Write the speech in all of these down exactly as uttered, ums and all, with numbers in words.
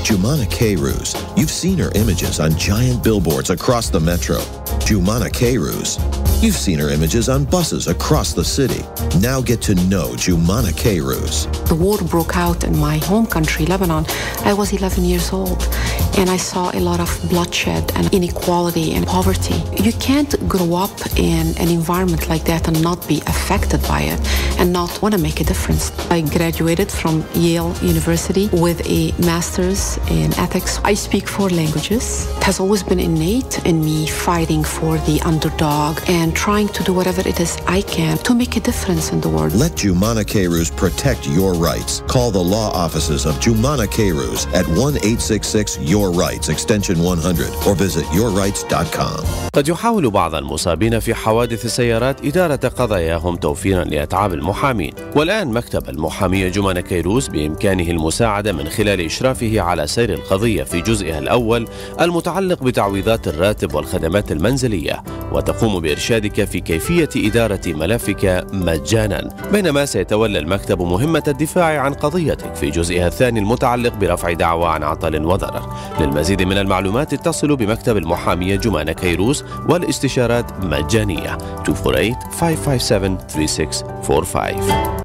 Joumana Kayrouz. You've seen her images on giant billboards across the metro. Joumana Kayrouz. You've seen her images on buses across the city. Now get to know Joumana Kayrouz. The war broke out in my home country, Lebanon. I was eleven years old, and I saw a lot of bloodshed and inequality and poverty. You can't grow up in an environment like that and not be affected by it and not want to make a difference. I graduated from Yale University with a master's in ethics. I speak four languages. It has always been innate in me fighting for the underdog and trying to do whatever it is I can to make a difference in the world. Let Joumana Kayrouz protect your rights. Call the law offices of Joumana Kayrouz at one eight six six your rights extension one hundred or visit your rights dot com. قد يحاول بعض المصابين في حوادث السيارات إدارة قضاياهم توفيرا لأتعاب المحامين، والآن مكتب المحامية جومانا كيروز بإمكانه المساعدة من خلال إشرافه على سير القضية في جزئها الأول المتعلق بتعويضات الراتب والخدمات المنزلية، وتقوم بإرشادك في كيفية إدارة ملفك مجانا، بينما سيتولى المكتب مهمة الدفاع عن قضيتك في جزئها الثاني المتعلق برفع دعوى عن عطل وضرر. للمزيد من المعلومات اتصلوا بمكتب المحامية جومانا كيروز والاستشارات مجانية اثنين أربعة ثمانية خمسة سبعة ثلاثة ستة أربعة خمسة.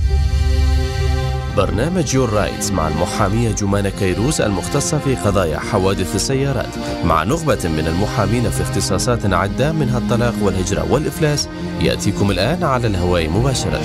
برنامج يور رايتس مع المحامية جومانا كيروز المختصة في قضايا حوادث السيارات، مع نخبة من المحامين في اختصاصات عدة منها الطلاق والهجرة والإفلاس، يأتيكم الآن على الهواء مباشرة.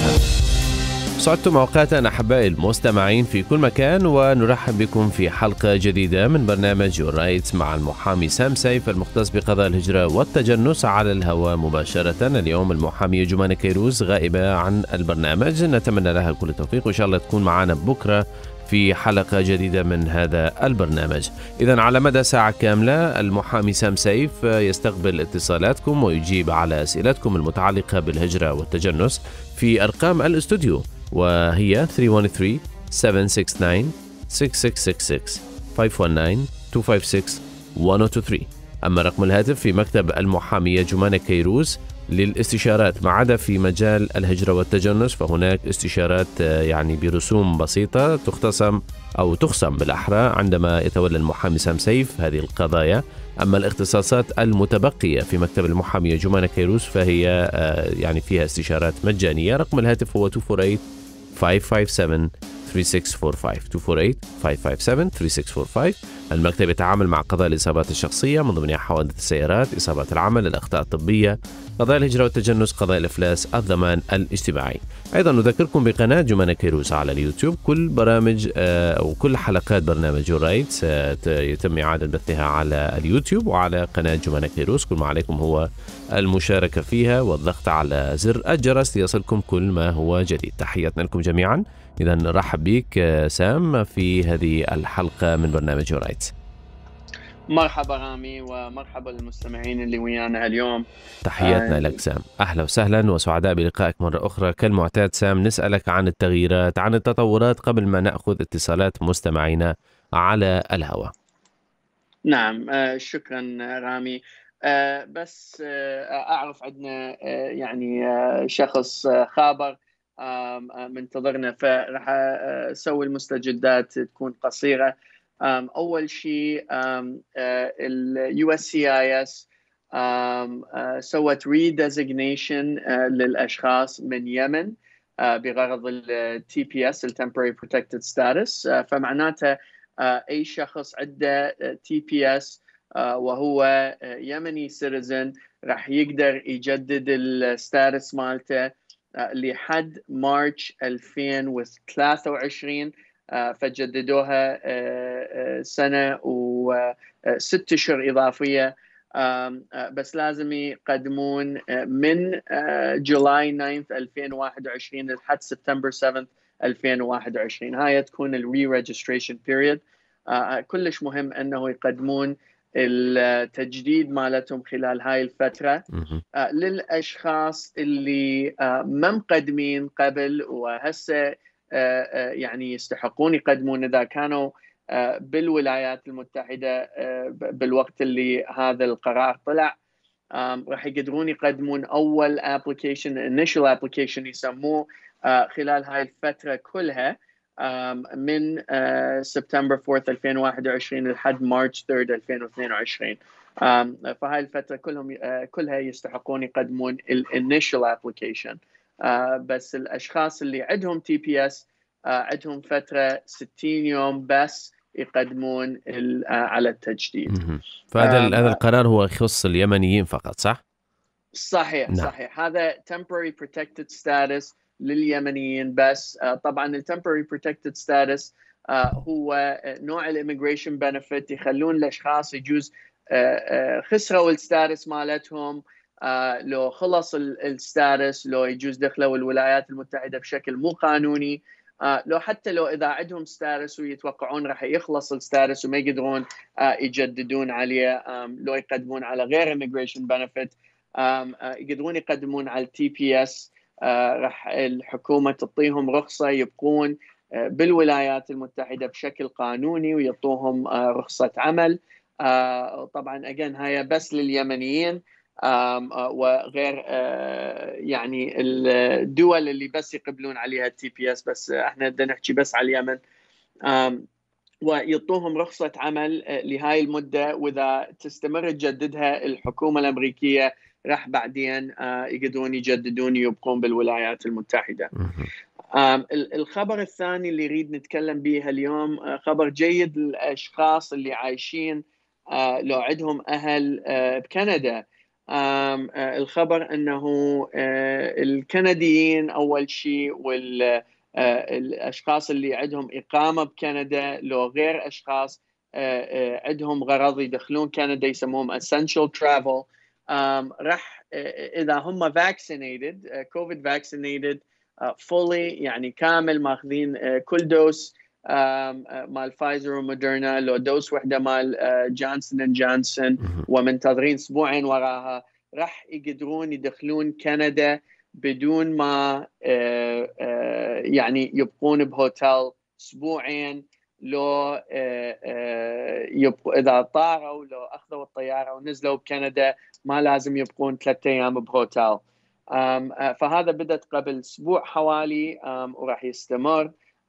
سعدتم أوقاتا أحبائي المستمعين في كل مكان، ونرحب بكم في حلقة جديدة من برنامج يور رايتس مع المحامي سام سيف المختص بقضايا الهجرة والتجنس على الهواء مباشرة. اليوم المحامية جومانا كيروز غائبة عن البرنامج، نتمنى لها كل التوفيق وإن شاء الله تكون معنا بكرة في حلقة جديدة من هذا البرنامج. إذن على مدى ساعة كاملة المحامي سام سيف يستقبل اتصالاتكم ويجيب على أسئلتكم المتعلقة بالهجرة والتجنس في أرقام الاستوديو، وهي ثلاثة واحد ثلاثة سبعة ستة تسعة ستة ستة ستة ستة خمسة واحد تسعة اثنين خمسة ستة واحد اثنين ثلاثة. أما رقم الهاتف في مكتب المحامية جومانا كيروز للاستشارات، ما عدا في مجال الهجرة والتجنس فهناك استشارات يعني برسوم بسيطة تختصم أو تخصم بالأحرى عندما يتولى المحامي سام سيف هذه القضايا. أما الاختصاصات المتبقية في مكتب المحامية جومانا كيروز فهي يعني فيها استشارات مجانية. رقم الهاتف هو اثنين أربعة خمسة خمسة سبعة ثلاثة ستة أربعة خمسة اثنين أربعة خمسة خمسة سبعة ثلاثة ستة أربعة خمسة. المكتب يتعامل مع قضايا الإصابات الشخصية من ضمنها حوادث السيارات، إصابات العمل، الأخطاء الطبية، قضايا الهجرة والتجنس، قضايا الإفلاس، الضمان الاجتماعي. أيضا نذكركم بقناة جومانا كيروز على اليوتيوب، كل برامج أو كل حلقات برنامج يور رايتس يتم إعادة بثها على اليوتيوب وعلى قناة جومانا كيروز. كل ما عليكم هو المشاركة فيها والضغط على زر الجرس ليصلكم كل ما هو جديد. تحياتنا لكم جميعا. إذا نرحب بك سام في هذه الحلقة من برنامج يور رايتس. مرحبا رامي، ومرحبا للمستمعين اللي ويانا اليوم. تحياتنا آه. لك سام، أهلا وسهلا وسعداء بلقائك مرة أخرى. كالمعتاد سام نسألك عن التغييرات، عن التطورات قبل ما نأخذ اتصالات مستمعينا على الهواء. نعم آه شكرا رامي. آه بس آه أعرف عندنا آه يعني آه شخص آه خابر آه منتظرنا، فرح أسوي المستجدات تكون قصيرة. أول شيء ال يو إس سي آي إس سوت redesignation للأشخاص من يمن بغرض ال تي بي إس ال Temporary Protected Status. فمعناته أي شخص عنده تي بي إس وهو يمني citizen راح يقدر يجدد الستاتس مالته لحد مارس ألفين وثلاثة وعشرين. فجددوها سنة وست أشهر إضافية، بس لازم يقدمون من جولاي تسعة ألفين وواحد وعشرين لحد سبتمبر سبعة ألفين وواحد وعشرين. هاي تكون الري ريجستريشن بيريد. كلش مهم أنه يقدمون التجديد مالتهم خلال هاي الفترة. للأشخاص اللي ما مقدمين قبل وهسه يعني يستحقون يقدمون إذا كانوا بالولايات المتحدة بالوقت اللي هذا القرار طلع، راح يقدرون يقدمون أول application initial application يسموه خلال هاي الفترة كلها. من سبتمبر فورث ألفين وواحد وعشرين لحد مارس ثيرد ألفين واثنين وعشرين. فهاي الفترة كلهم كلها يستحقون يقدمون الانيشال ابلكيشن. بس الاشخاص اللي عندهم تي بي اس عندهم فترة ستين يوم بس يقدمون على التجديد. فهذا هذا القرار هو يخص اليمنيين فقط، صح؟ صحيح. نعم. صحيح. هذا temporary protected status لليمنيين بس. طبعا ال temporary protected status هو نوع الاميجريشن بنفيت يخلون الاشخاص يجوز خسروا الستاتس مالتهم، لو خلص الستاتس، لو يجوز دخلوا الولايات المتحدة بشكل مو قانوني، لو حتى لو إذا عندهم ستاتس ويتوقعون راح يخلص الستاتس وما يقدرون يجددون عليه، لو يقدمون على غير immigration benefit يقدرون يقدمون على التي بي اس، راح الحكومة تعطيهم رخصة يبقون بالولايات المتحدة بشكل قانوني ويعطوهم رخصة عمل. طبعا أجين هاي بس لليمنيين وغير يعني الدول اللي بس يقبلون عليها التي بي اس، بس احنا بدنا نحكي بس على اليمن. ويعطوهم رخصة عمل لهاي المدة، وإذا تستمر تجددها الحكومة الأمريكية راح بعدين يقدرون يجددون يبقون بالولايات المتحدة. الخبر الثاني اللي يريد نتكلم به اليوم خبر جيد للأشخاص اللي عايشين لو عندهم أهل بكندا. الخبر أنه الكنديين أول شيء والأشخاص اللي عندهم إقامة بكندا، لو غير أشخاص عندهم غرض يدخلون كندا يسموهم essential travel، راح إذا هم vaccinated COVID vaccinated fully يعني كامل ماخذين كل دوس مال فايزر وموديرنا، لو دوس وحده مال جانسون اند جانسون ومنتظرين اسبوعين وراها، راح يقدرون يدخلون كندا بدون ما يعني يبقون بهوتيل اسبوعين. لو يبقوا اذا طاروا، لو اخذوا الطياره ونزلوا بكندا ما لازم يبقون ثلاثة ايام بهوتيل. فهذا بدأت قبل اسبوع حوالي وراح يستمر.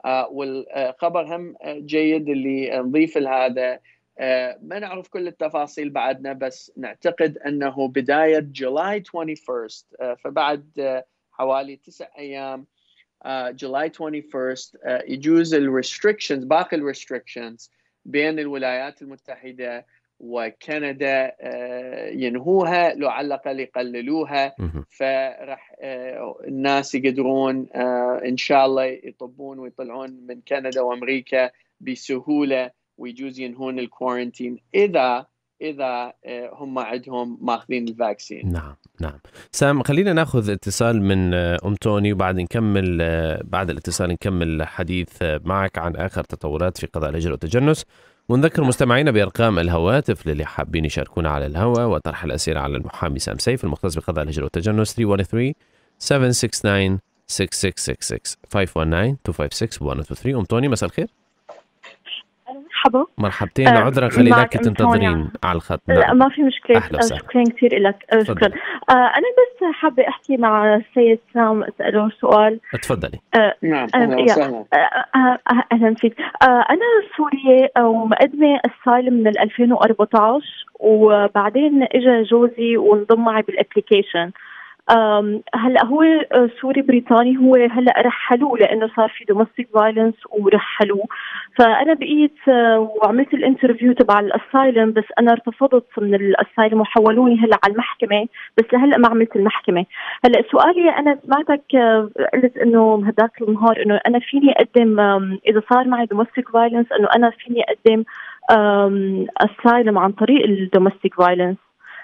والخبر هم جيد اللي نضيف لهذا، ما نعرف كل التفاصيل بعدنا، بس نعتقد أنه بداية جولاي واحد وعشرين، فبعد حوالي تسع أيام جولاي واحد وعشرين يجوز الريستريكشنز، باقي الريستريكشنز بين الولايات المتحدة وكندا ينهوها، لو على الأقل يقللوها، فرح الناس يقدرون إن شاء الله يطبون ويطلعون من كندا وأمريكا بسهولة، ويجوز ينهون الكورنتين إذا إذا هم عندهم ماخذين الفاكسين. نعم نعم. سام، خلينا ناخذ اتصال من أم توني، وبعد نكمل بعد الاتصال نكمل حديث معك عن آخر تطورات في قضاء الهجرة والتجنس، ونذكر مستمعينا بأرقام الهواتف للي حابين يشاركونا على الهواء وطرح الأسئلة على المحامي سام سيف المختص بقضاء الهجرة والتجنس ثلاثة واحد ثلاثة سبعة ستة تسعة ستة ستة ستة ستة خمسة واحد تسعة اثنين خمسة ستة واحد اثنين ثلاثة. أم توني، مساء الخير. مرحبا. مرحبتين، عذرا خليناك تنتظرين على الخط. لا ما في مشكلة. شكرا كثير لك. شكرا. آه أنا بس حابة أحكي مع السيد سام أسأله سؤال. تفضلي. آه نعم أهلا وسهلا. أهلا فيك. آه أنا سورية ومقدمة أسايلم من ألفين وأربعة عشر، وبعدين إجا جوزي وانضم معي بالأبليكيشن. هلا هو سوري بريطاني، هو هلا رحلوه لانه صار في دومستيك فايلنس ورحلوه. فانا بقيت وعملت الانترفيو تبع الاسايلم، بس انا ارتفضت من الاسايلم وحولوني هلا على المحكمه، بس لهلا ما عملت المحكمه. هلا سؤالي، انا سمعتك قلت انه هداك النهار انه انا فيني اقدم اذا صار معي دومستيك فايلنس، انه انا فيني اقدم اسايلم عن طريق الدومستيك فايلنس.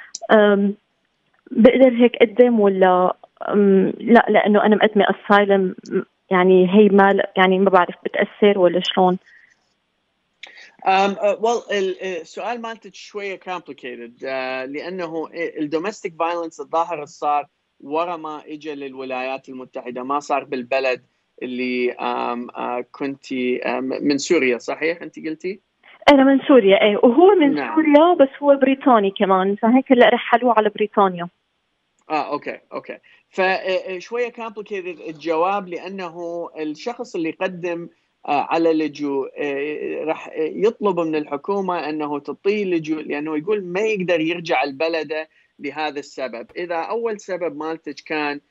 بقدر هيك قدم ولا لا؟ لأنه أنا مقدمة أسايلم، يعني هي ما يعني ما بعرف بتأثر ولا شلون؟ Um, uh, well, السؤال مالتك شوية complicated uh, لأنه الدومستيك فايلنس الظاهر صار ورا ما إجا للولايات المتحدة، ما صار بالبلد اللي um, uh, كنتي um, من سوريا، صحيح أنت قلتي؟ أنا من سوريا، إيه، وهو من نعم. سوريا بس هو بريطاني كمان، فهيك هلا رحلوه على بريطانيا. اه اوكي اوكي فشويه complicated الجواب، لانه الشخص اللي قدم على اللجوء راح يطلب من الحكومة أنه تعطيه لجوء، لأنه يقول ما يقدر يرجع البلد لهذا السبب. إذا أول سبب مالتك كان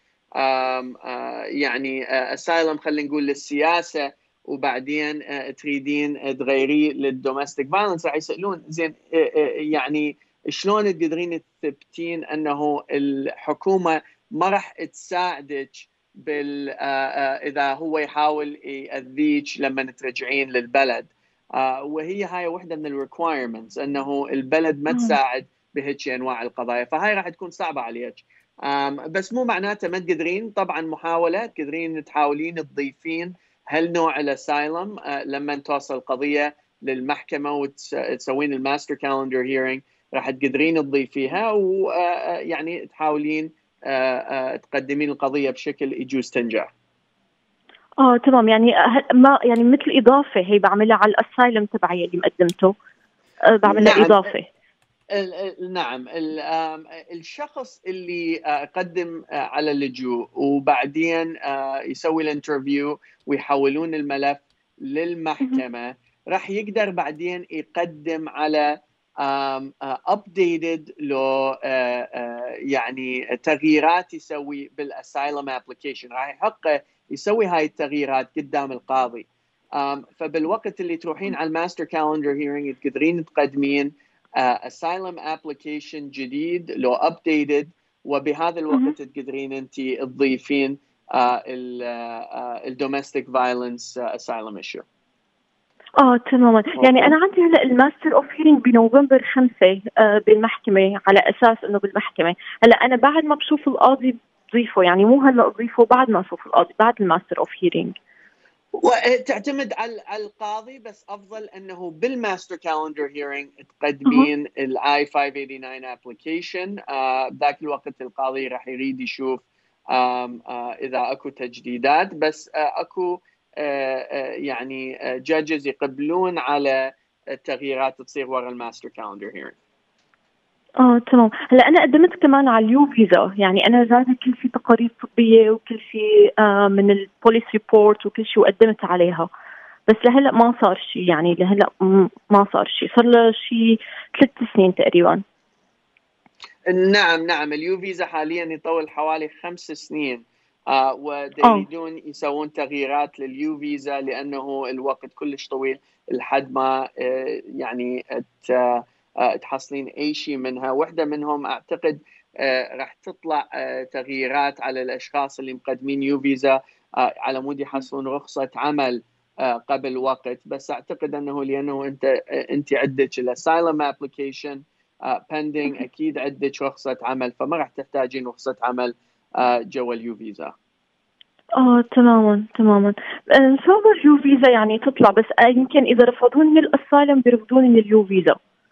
يعني asylum خلينا نقول للسياسة، وبعدين تريدين تغيريه للدومستيك فايلنس، راح يسألون زين يعني شلون تقدرين تثبتين أنه الحكومة ما راح تساعدك بال إذا هو يحاول يأذيك لما ترجعين للبلد. وهي هاي واحدة من الريكوايرمنتس، أنه البلد ما تساعد بهيك أنواع القضايا، فهاي راح تكون صعبة عليك. بس مو معناته ما تقدرين، طبعا محاولة تقدرين تحاولين تضيفين هالنوع الاسايلم لما توصل القضية للمحكمة وتسوين الماستر كالندر هيرينج، راح تقدرين تضيفيها ويعني تحاولين تقدمين القضية بشكل يجوز تنجح. اه تمام، يعني ما يعني مثل اضافه هي بعملها على الاسايلم تبعي اللي مقدمته، بعملها نعم. اضافه. نعم، الشخص اللي قدم على اللجوء وبعدين يسوي الانترفيو ويحولون الملف للمحكمة، راح يقدر بعدين يقدم على updated لو يعني تغييرات يسوي بالاسايلم ابلكيشن، راح يحق يسوي هاي التغييرات قدام القاضي. فبالوقت اللي تروحين على الماستر كالندر هيرينج تقدرين تقدمين اسايلم ابلكيشن جديد لو updated، وبهذا الوقت تقدرين انت تضيفين الدومستيك فايلنس اسايلم ايشو. اه تماما، يعني انا عندي هلا الماستر اوف هيرينج بنوفمبر خمسة آه بالمحكمه، على اساس انه بالمحكمه. هلا انا بعد ما بشوف القاضي بضيفه، يعني مو هلا اضيفه بعد ما اشوف القاضي، بعد الماستر اوف هيرينج. وتعتمد على القاضي، بس افضل انه بالماستر كالندر هيرينج تقدمين الاي خمسمية وتسعة وثمانين ابلكيشن. بذاك الوقت القاضي راح يريد يشوف آه آه اذا اكو تجديدات، بس آه اكو يعني جادجز يقبلون على التغييرات تصير ورا الماستر كالندر هيرينج. اه تمام. هلا انا قدمت كمان على اليو فيزا، يعني انا جايبه كل شيء تقارير طبيه وكل شيء آه من البوليس ريبورت وكل شيء وقدمت عليها، بس لهلا ما صار شيء، يعني لهلا ما صار شيء، صار له شيء ثلاث سنين تقريبا. نعم نعم، اليو فيزا حاليا يطول حوالي خمس سنين، آه ويريدون يسوون تغييرات لليو فيزا لانه الوقت كلش طويل لحد ما آه يعني آه تحصلين اي شيء منها. واحده منهم اعتقد آه راح تطلع آه تغييرات على الاشخاص اللي مقدمين يو فيزا آه على مود يحصلون رخصه عمل آه قبل وقت، بس اعتقد انه لانه انت آه انت عندك الاسايلم ابلكيشن بندنج uh, اكيد عندك رخصه عمل، فما راح تحتاجين رخصه عمل uh, جوا اليو فيزا. اه تماما تماما. ان شاء الله اليو فيزا يعني تطلع، بس يمكن اذا رفضوني من الاسايلم بيرفضوني من اليو فيزا.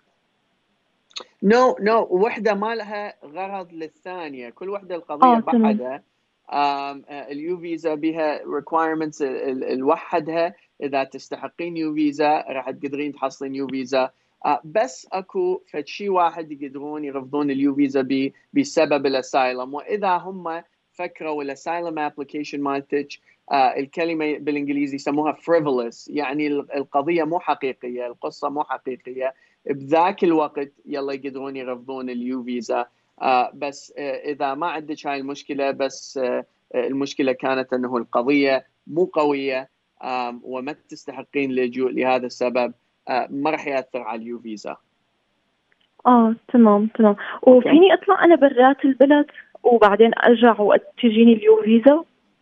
نو no, نو no. وحده ما لها غرض للثانيه، كل وحده القضيه بحدها. اليو فيزا بها ريكوايرمنتس الوحدها، اذا تستحقين يو فيزا راح تقدرين تحصلين يو فيزا. آه بس اكو فشي واحد يقدرون يرفضون اليو فيزا بسبب الاسايلم، واذا هم فكروا الاسايلم ابلكيشن مالتك آه الكلمه بالانجليزي يسموها frivolous، يعني القضيه مو حقيقيه، القصه مو حقيقيه، بذاك الوقت يلا يقدرون يرفضون اليو فيزا. آه بس آه اذا ما عندك هاي المشكله، بس آه المشكله كانت انه القضيه مو قويه آه وما تستحقين اللجوء لهذا السبب، آه ما راح ياثر على اليو فيزا. اه تمام تمام. وفيني اطلع انا برات البلد وبعدين ارجع وتجيني اليو فيزا؟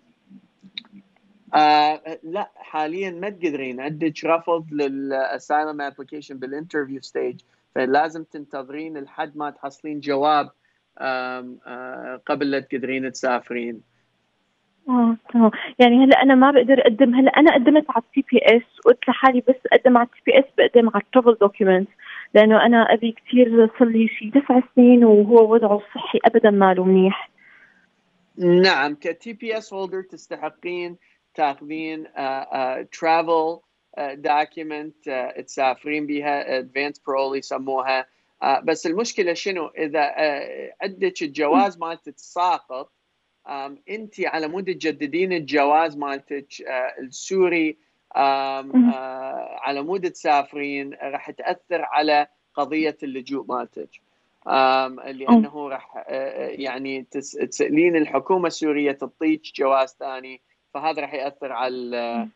آه لا، حاليا ما تقدرين، عندك رفض للاسايلم ابلكيشن بالانترفيو ستيج، فلازم تنتظرين لحد ما تحصلين جواب آه آه قبل لا تقدرين تسافرين. اه تمام. يعني هلا انا ما بقدر اقدم، هلا انا قدمت على التي بي اس وقلت لحالي بس اقدم على التي بي اس بقدم على الترافل دوكيومنت، لانه انا ابي كثير صار لي شيء تسع سنين وهو وضعه الصحي ابدا ماله منيح. نعم، كتي بي اس هولدر تستحقين تاخذين ترافل دوكيومنت تسافرين بها، ادفانس برول يسموها. uh, بس المشكله شنو؟ اذا uh, عندك الجواز مالتك ساقط، um, انت على مود تجددين الجواز مالتك uh, السوري على مود تسافرين راح تأثر على قضية اللجوء مالتك، لأنه راح يعني تسألين الحكومة السورية تعطيك جواز ثاني، فهذا راح يأثر على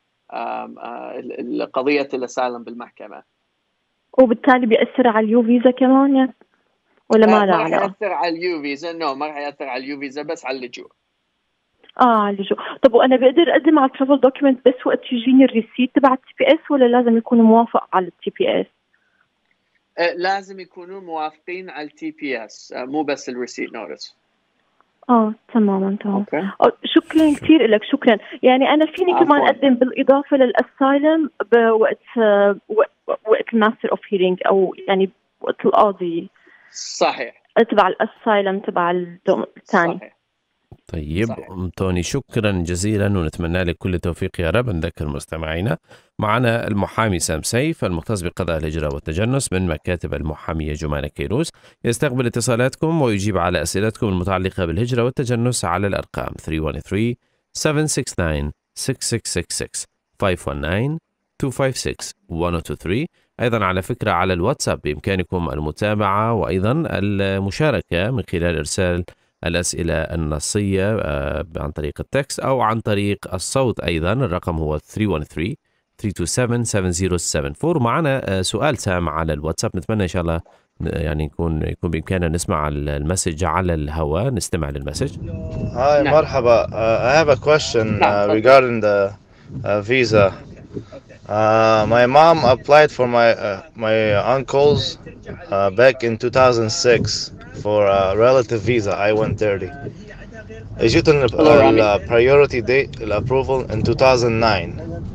قضية الأسالم بالمحكمة. وبالتالي بيأثر على اليو فيزا كمان يعني؟ ولا ما له علاقة؟ ما راح يأثر على اليو فيزا، نو ما راح يأثر على اليو فيزا، بس على اللجوء. اه على اللجوء. طب وانا بقدر اقدم على الترافل دوكيمنت بس وقت يجيني الريسيت تبع التي بي اس، ولا لازم يكون موافق على التي بي اس؟ آه لازم يكونون موافقين على التي بي اس، آه مو بس الريسيت نوتس. اه تماما تمام. شكرا كثير لك، شكرا. يعني انا فيني عفواً. كمان اقدم بالاضافه للاسايلم بوقت وقت الماستر اوف هيرينج، او يعني وقت القاضي. صحيح. تبع الاسايلم تبع الدوم الثاني. صحيح. طيب أم توني شكرا جزيلا ونتمنى لك كل التوفيق يا رب. نذكر مستمعينا معنا المحامي سام سيف المختص بقضاء الهجرة والتجنس من مكاتب المحامية جمانة كيروز، يستقبل اتصالاتكم ويجيب على أسئلتكم المتعلقة بالهجرة والتجنس على الأرقام ثلاثة واحد ثلاثة سبعة ستة تسعة ستة ستة ستة ستة خمسة واحد تسعة اثنين خمسة ستة واحد اثنين ثلاثة. أيضا على فكرة على الواتساب بإمكانكم المتابعة وأيضا المشاركة من خلال إرسال الأسئلة النصية عن طريق التكست أو عن طريق الصوت. أيضا الرقم هو ثلاثة واحد ثلاثة ثلاثة اثنين سبعة سبعة صفر سبعة أربعة. ومعنا سؤال سام على الواتساب، نتمنى إن شاء الله يعني يكون يكون بإمكاننا نسمع المسج على الهواء. نستمع للمسج. Hi, مرحبا. uh, I have a question uh, regarding the uh, visa. Uh, my mom applied for my uh, my uncle's uh, back in two thousand six for a relative visa I one thirty. اجت ال priority date الapproval in two thousand nine.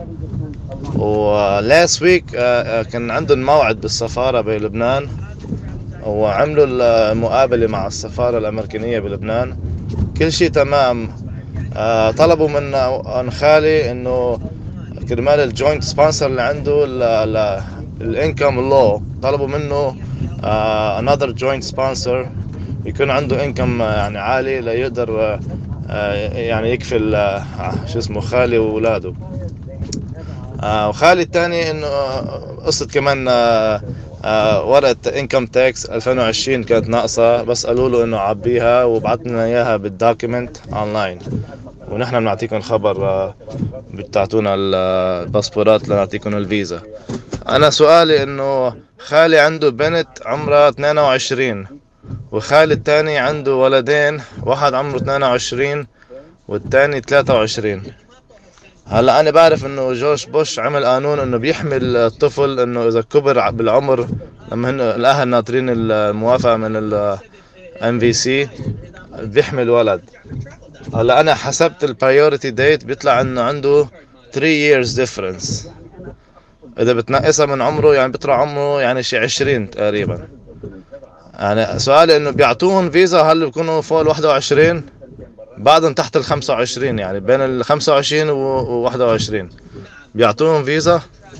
و last week uh, كان عندهم موعد بالسفارة بلبنان وعملوا المقابلة مع السفارة الأمريكانية بلبنان، كل شيء تمام. uh, طلبوا من خالي إنه كرمال الجوينت سبونسر اللي عنده الانكم لو، طلبوا منه uh, another joint sponsor يكون عنده انكم يعني عالي ليقدر uh, يعني يكفل uh, شو اسمه خالي واولاده. uh, وخالي الثاني انه قصة كمان uh, uh, ورقة انكم تاكس ألفين وعشرين كانت ناقصة، بس قالوا له انه عبيها وبعثنا اياها بالدوكيمنت اونلاين، ونحن بنعطيكم خبر بتعطونا الباسبورات لنعطيكم الفيزا. انا سؤالي انه خالي عنده بنت عمرها اثنين وعشرين وخالي الثاني عنده ولدين، واحد عمره اثنين وعشرين والثاني ثلاثة وعشرين. هلا انا بعرف انه جورج بوش عمل قانون انه بيحمل الطفل انه اذا كبر بالعمر، لما هن الاهل ناطرين الموافقه من الام في سي بيحمل ولد. هلا انا حسبت البرايورتي ديت بيطلع انه عنده ثلاثة years difference، اذا بتنقصها من عمره يعني بيطلع عمره يعني شي عشرين تقريبا. يعني سؤالي انه بيعطوهم فيزا هل بيكونوا فوق ال واحد وعشرين؟ بعدهم تحت ال خمسة وعشرين، يعني بين ال خمسة وعشرين و واحد وعشرين بيعطوهم فيزا؟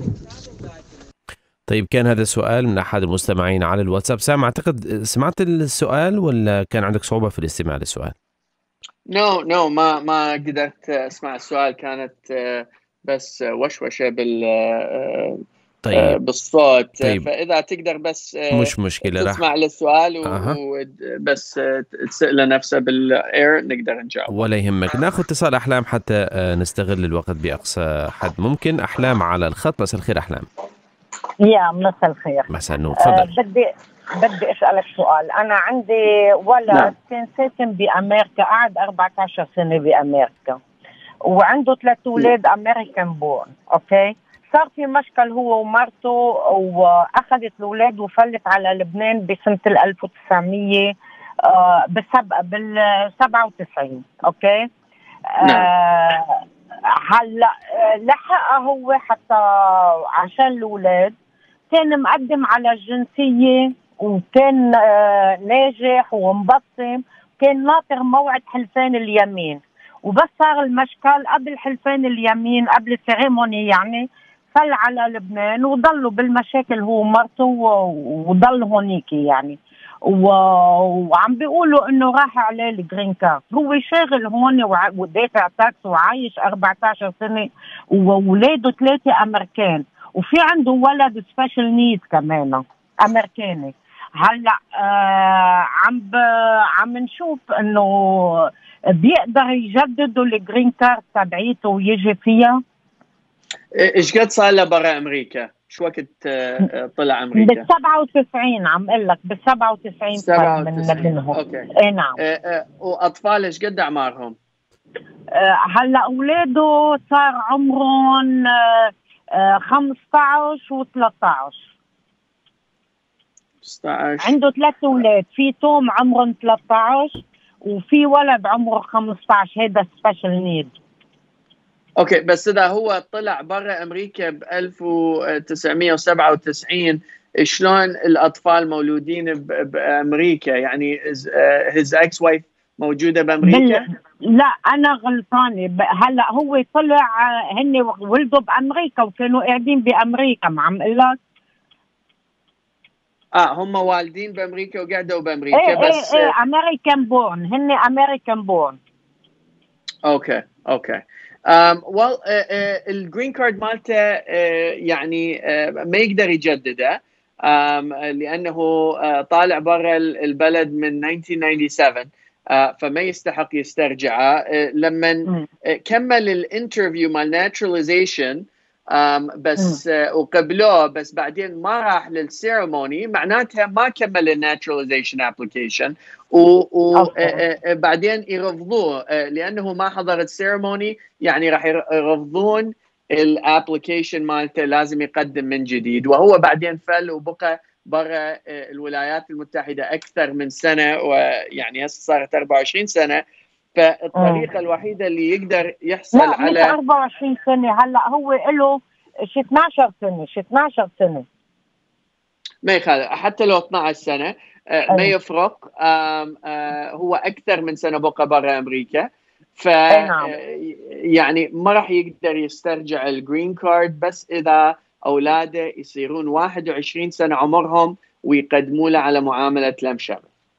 طيب كان هذا السؤال من أحد المستمعين على الواتساب. سام أعتقد سمعت السؤال ولا كان عندك صعوبة في الاستماع للسؤال؟ نو no, نو no, ما ما قدرت اسمع السؤال، كانت بس وشوشة بال طيب. بالصوت. طيب. فإذا تقدر بس مش مشكلة تسمع رح... للسؤال أه. وبس تسأل نفسه بالإير نقدر نجاوب. ولا يهمك. ناخذ اتصال أحلام حتى نستغل الوقت بأقصى حد ممكن. أحلام على الخط. مساء الخير أحلام. يا مساء الخير. مساء النور. تفضل. أه بدي بدي أسألك سؤال. أنا عندي ولد كان ساكن بأمريكا، قعد أربعة عشر سنة بأمريكا وعنده ثلاث أولاد أمريكان بورن. أوكي، صار في مشكل هو ومرته وأخذت الأولاد وفلت على لبنان بسنة ألف وتسعمية آه بالسبعة بالسبعة وتسعين. أوكي. آه هلا لحقها هو حتى عشان الأولاد، كان مقدم على الجنسية وكان آه ناجح ومبصم، كان ناطر موعد حلفان اليمين، وبس صار المشكل قبل حلفان اليمين قبل السيريموني يعني فل على لبنان وضلوا بالمشاكل هو ومرته وضل هونيك يعني. وعم بيقولوا انه راح عليه الجرين كارد. هو شاغل هون ودافع تاكس وعايش أربعة عشر سنة وولاده ثلاثة امريكان وفي عنده ولد سبيشال نيد كمان امريكاني. هلا آه عم عم نشوف انه بيقدر يجددوا الجرين كارد تبعيته ويجي فيها. ايش قد صار له برا امريكا؟ شو وقت طلع امريكا؟ بال سبعة وتسعين عم اقول لك بال سبعة وتسعين من منهم. اوكي. اي نعم. أه أه واطفال ايش قد اعمارهم؟ أه هلا اولاده صار عمرهم أه خمسة عشر و ثلاثة عشر. ستة عشر. عنده ثلاث اولاد، في توم عمرهم ثلاثة عشر وفي ولد عمره خمسة عشر، هذا سبيشال نيد. اوكي، بس اذا هو طلع برا امريكا ب ألف وتسعمية وسبعة وتسعين، شلون الاطفال مولودين بامريكا؟ يعني هيز اكس وايف موجوده بامريكا؟ لا انا غلطانه. هلا هو طلع هن ولدوا بامريكا وكانوا قاعدين بامريكا. ما عم اقول لك اه هم والدين بامريكا وقعدوا بامريكا. ايه بس ايه ايه امريكان بورن، هن امريكان بورن. اوكي اوكي. Um, well, uh, uh, الجرين كارد مالته uh, يعني uh, ما يقدر يجدده um, لأنه uh, طالع برا البلد من ألف وتسعمية سبعة وتسعين uh, فما يستحق يسترجعه. uh, لما uh, كمل الانترفيو مال ناتشراليزيشن um, بس uh, وقبلوه، بس بعدين ما راح للسيرموني، معناتها ما كمل الناتشراليزيشن ابلكيشن وبعدين يرفضوه لانه ما حضر السيرموني. يعني راح يرفضون الابلكيشن مالته، لازم يقدم من جديد. وهو بعدين فل وبقى برا الولايات المتحده اكثر من سنه، ويعني هسه صارت أربعة وعشرين سنه. فالطريقه الوحيده اللي يقدر يحصل لا على مش أربعة وعشرين سنه، هلا هو له شي اثنعش سنه، شي اثنعش سنه. ما يخالف حتى لو اثنعش سنه آه ما يفرق. آه آه هو اكثر من سنه بقى برا امريكا، ف يعني ما راح يقدر يسترجع الجرين كارد بس اذا اولاده يصيرون واحد وعشرين سنه عمرهم ويقدموا له على معامله لم شمل.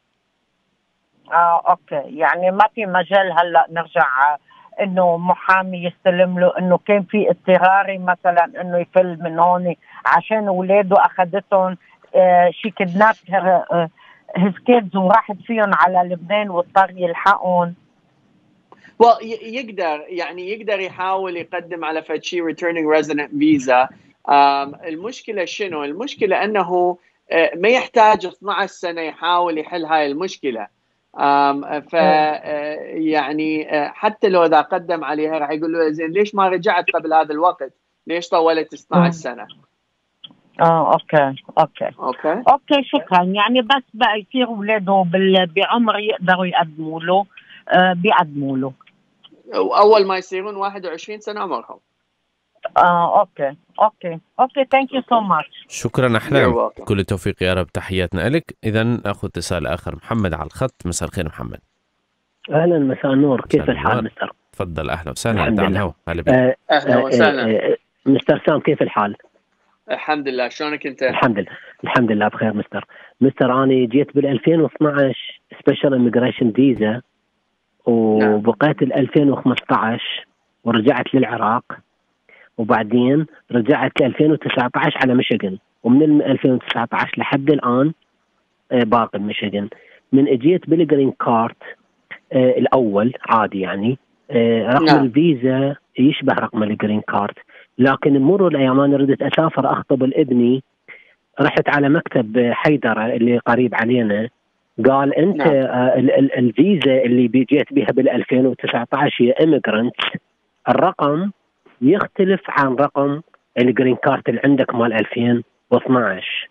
اه اوكي، يعني ما في مجال هلا نرجع انه محامي يستلم له انه كان في اضطراري مثلا انه يفل من هون عشان اولاده اخذتهم آه شي كدناب هيز كيدز وراحت فيهم على لبنان واضطر يلحقهم. well, يقدر يعني يقدر يحاول يقدم على فشي returning resident visa. المشكلة شنو؟ المشكلة أنه ما يحتاج اثنعش سنة يحاول يحل هاي المشكلة. ف يعني حتى لو إذا قدم عليها راح يقول له زين ليش ما رجعت قبل هذا الوقت؟ ليش طولت اثنعش سنة؟ اه اوكي اوكي اوكي اوكي شكرا. يعني بس بقى يصير اولاده بعمر يقدروا يقدموا له آه بيقدموا له اول ما يصيرون واحد وعشرين سنه عمرهم. اه اوكي اوكي اوكي ثانك يو سو ماتش. شكرا احلام، كل التوفيق يا رب، تحياتنا لك. اذا ناخذ اتصال اخر، محمد على الخط. مساء الخير محمد. اهلا مساء النور، كيف الحال مستر؟ تفضل. اهلا وسهلا. انت على الهواء. اهلا اهلا وسهلا مستر سام، كيف الحال؟ الحمد لله، شلونك انت؟ الحمد لله الحمد لله بخير مستر. مستر انا جيت بال ألفين واثنعش سبيشال اميجريشن فيزا وبقيت ال ألفين وخمسة عشر ورجعت للعراق، وبعدين رجعت ل ألفين وتسعة عشر على ميشيغان، ومن ألفين وتسعة عشر لحد الان باقي ميشيغان. من اجيت بالجرين كارت الاول عادي يعني رقم نعم. الفيزا يشبه رقم الجرين كارت، لكن مرور الايام انا ردت اسافر اخطب لابني، رحت على مكتب حيدر اللي قريب علينا، قال انت نعم. آه الفيزا اللي جيت بها بال ألفين وتسعة عشر هي ايميجرانت، الرقم يختلف عن رقم الجرين كارت اللي عندك مال ألفين واثنعش.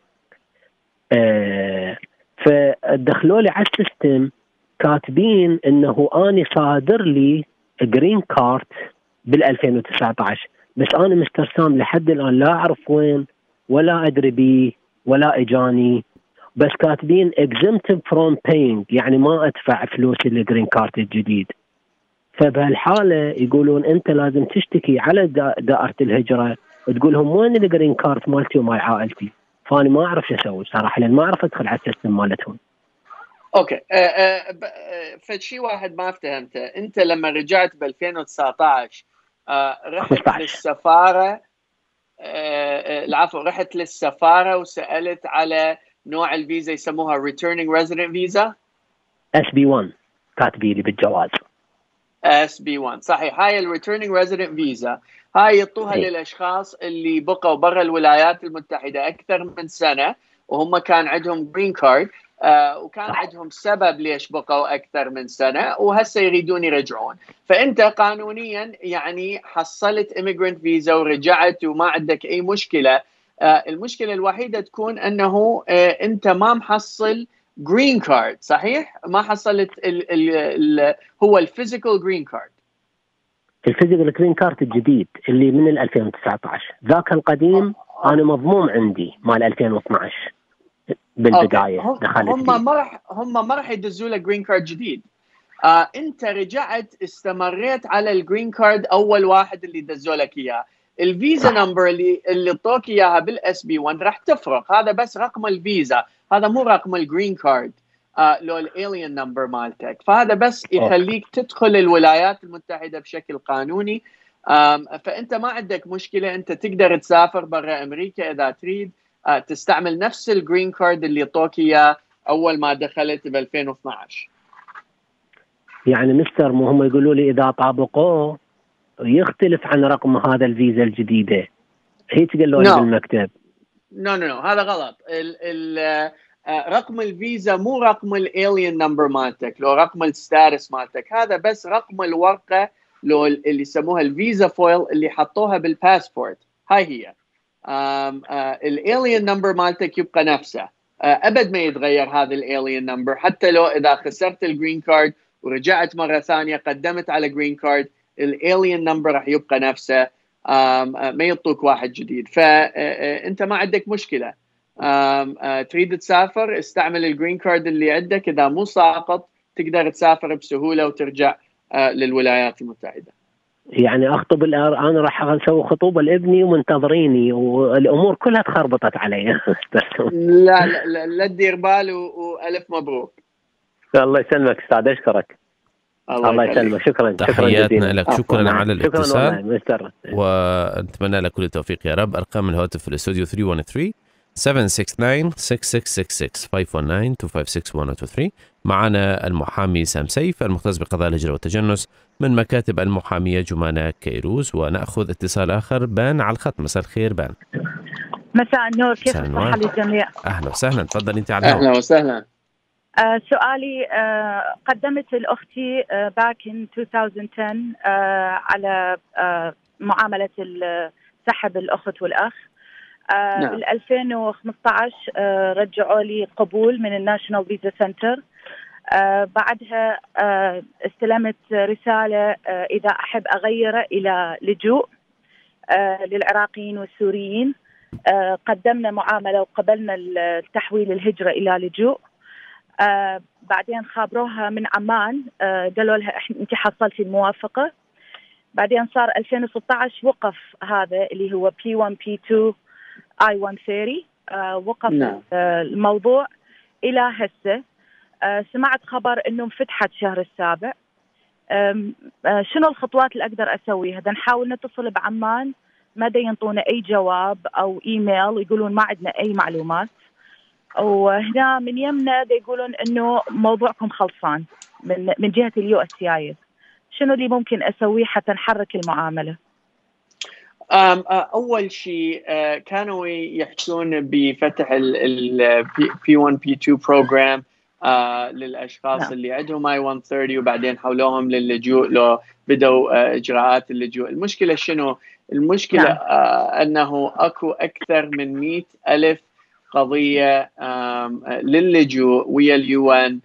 آه فدخلوا لي على السيستم كاتبين انه اني صادر لي جرين كارت بال ألفين وتسعة عشر، بس انا مستر سام لحد الان لا اعرف وين ولا ادري بيه ولا اجاني، بس كاتبين exempted from paying، يعني ما ادفع فلوس الجرين كارت الجديد. فبهالحاله يقولون انت لازم تشتكي على دائره الهجره وتقول لهم وين الجرين كارت مالتي ومال عائلتي. فانا ما اعرف شو اسوي صراحه، لان ما اعرف ادخل على السيستم مالتهم. اوكي. آه آه فشي واحد ما فهمته، انت لما رجعت ب ألفين وتسعة عشر آه رحت للسفاره، آه العفو، رحت للسفاره وسالت على نوع الفيزا يسموها returning resident visa إس بي واحد، كاتبي لي بالجواز إس بي واحد. صحيح، هاي ال returning resident visa هاي يعطوها للاشخاص اللي بقوا برا الولايات المتحده اكثر من سنه وهم كان عندهم جرين كارد، آه وكان صح. عندهم سبب ليش بقوا اكثر من سنه وهسه يريدون يرجعون. فانت قانونيا يعني حصلت immigrant visa ورجعت وما عندك اي مشكله. آه المشكله الوحيده تكون انه آه انت ما محصل جرين كارد، صحيح؟ ما حصلت ال ال ال هو الفيزيكال جرين كارد. الفيزيكال جرين كارد الجديد اللي من ال ألفين وتسعة عشر، ذاك القديم أوه. انا مضموم عندي مال ألفين واثناشر بالبدايه. هم دخلت هم ما راح هم ما راح يدزوا لك جرين كارد جديد. آه انت رجعت استمريت على الجرين كارد اول واحد اللي دزوا لك اياه. الفيزا نمبر اللي اللي اعطوك اياها بالاس بي واحد راح تفرق، هذا بس رقم الفيزا، هذا مو رقم الجرين كارد. آه لو الالين نمبر مالتك، فهذا بس يخليك تدخل الولايات المتحده بشكل قانوني. فانت ما عندك مشكله، انت تقدر تسافر برا امريكا اذا تريد، آه تستعمل نفس الجرين كارد اللي اعطوك اياه اول ما دخلت ب ألفين واثناشر. يعني مستر، مو هم يقولوا لي اذا طابقوه يختلف عن رقم هذا الفيزا الجديده، هيك قالوا لي no. بالمكتب. نو نو نو هذا غلط. ال ال رقم الفيزا مو رقم الالين نمبر مالتك، لو رقم الستاتس مالتك، هذا بس رقم الورقه لو اللي يسموها الفيزا فويل اللي حطوها بالباسبورت، هاي هي. الالين نمبر مالتك يبقى نفسه، ابد ما يتغير هذا الالين نمبر، حتى لو اذا خسرت الجرين كارد ورجعت مره ثانيه قدمت على جرين كارد، الالين نمبر راح يبقى نفسه، ما يعطوك واحد جديد. فانت ما عندك مشكله، تريد تسافر استعمل الجرين كارد اللي عندك، اذا مو ساقط تقدر تسافر بسهوله وترجع للولايات المتحده. يعني اخطب انا راح اسوي خطوبه لابني ومنتظريني والامور كلها تخربطت علي. لا لا لا, لا تدير بال والف مبروك. الله يسلمك استاذ، اشكرك. الله, الله يسلمك، شكرا. تحياتنا لك، شكرا على الاتصال ونتمنى لك كل التوفيق يا رب. ارقام الهاتف في الاستوديو ثلاثة واحد ثلاثة سبعة ستة تسعة ستة ستة ستة ستة خمسة واحد تسعة اثنين خمسة ستة واحد اثنين ثلاثة. معنا المحامي سام سيف المختص بقضايا الهجرة والتجنس من مكاتب المحامية جمانة كيروز. ونأخذ اتصال آخر. بان على الخط. مساء الخير بان. مساء النور، كيف الصحة للجميع؟ أهلا وسهلا، تفضل أنت على الهواء. أهلا وسهلا. آه سؤالي، آه قدمت لأختي آه باك إن ألفين وعشرة آه على آه معاملة سحب الأخت والأخ. آه نعم. بال ألفين وخمسة عشر آه رجعوا لي قبول من الناشونال فيزا سنتر. آه بعدها آه استلمت رسالة آه إذا أحب أغيره إلى لجوء آه للعراقيين والسوريين. آه قدمنا معاملة وقبلنا التحويل الهجرة إلى لجوء. آه بعدين خابروها من عمان، آه قالوا لها انت حصلتي الموافقه. بعدين صار ألفين وستة عشر وقف هذا اللي هو بي واحد بي اثنين آي مئة وثلاثين، آه وقف نعم. آه الموضوع الى هسه. آه سمعت خبر انه انفتحت شهر السابع. آه شنو الخطوات اللي اقدر اسويها؟ دا نحاول نتصل بعمان، ما دا ينطونا اي جواب او ايميل، يقولون ما عندنا اي معلومات. وهنا من يمنا دا يقولون انه موضوعكم خلصان من من جهه اليو اس سي اي. شنو اللي ممكن اسويه حتى نحرك المعامله؟ اول شيء كانوا يحكون بفتح ال بي واحد بي اثنين بروجرام للاشخاص نعم. اللي عندهم آي مئة وثلاثين وبعدين حولوهم للجوء، لو بدوا اجراءات اللجوء. المشكله شنو؟ المشكله نعم. انه اكو اكثر من مئة ألف قضية للجوء ويا اليو ان،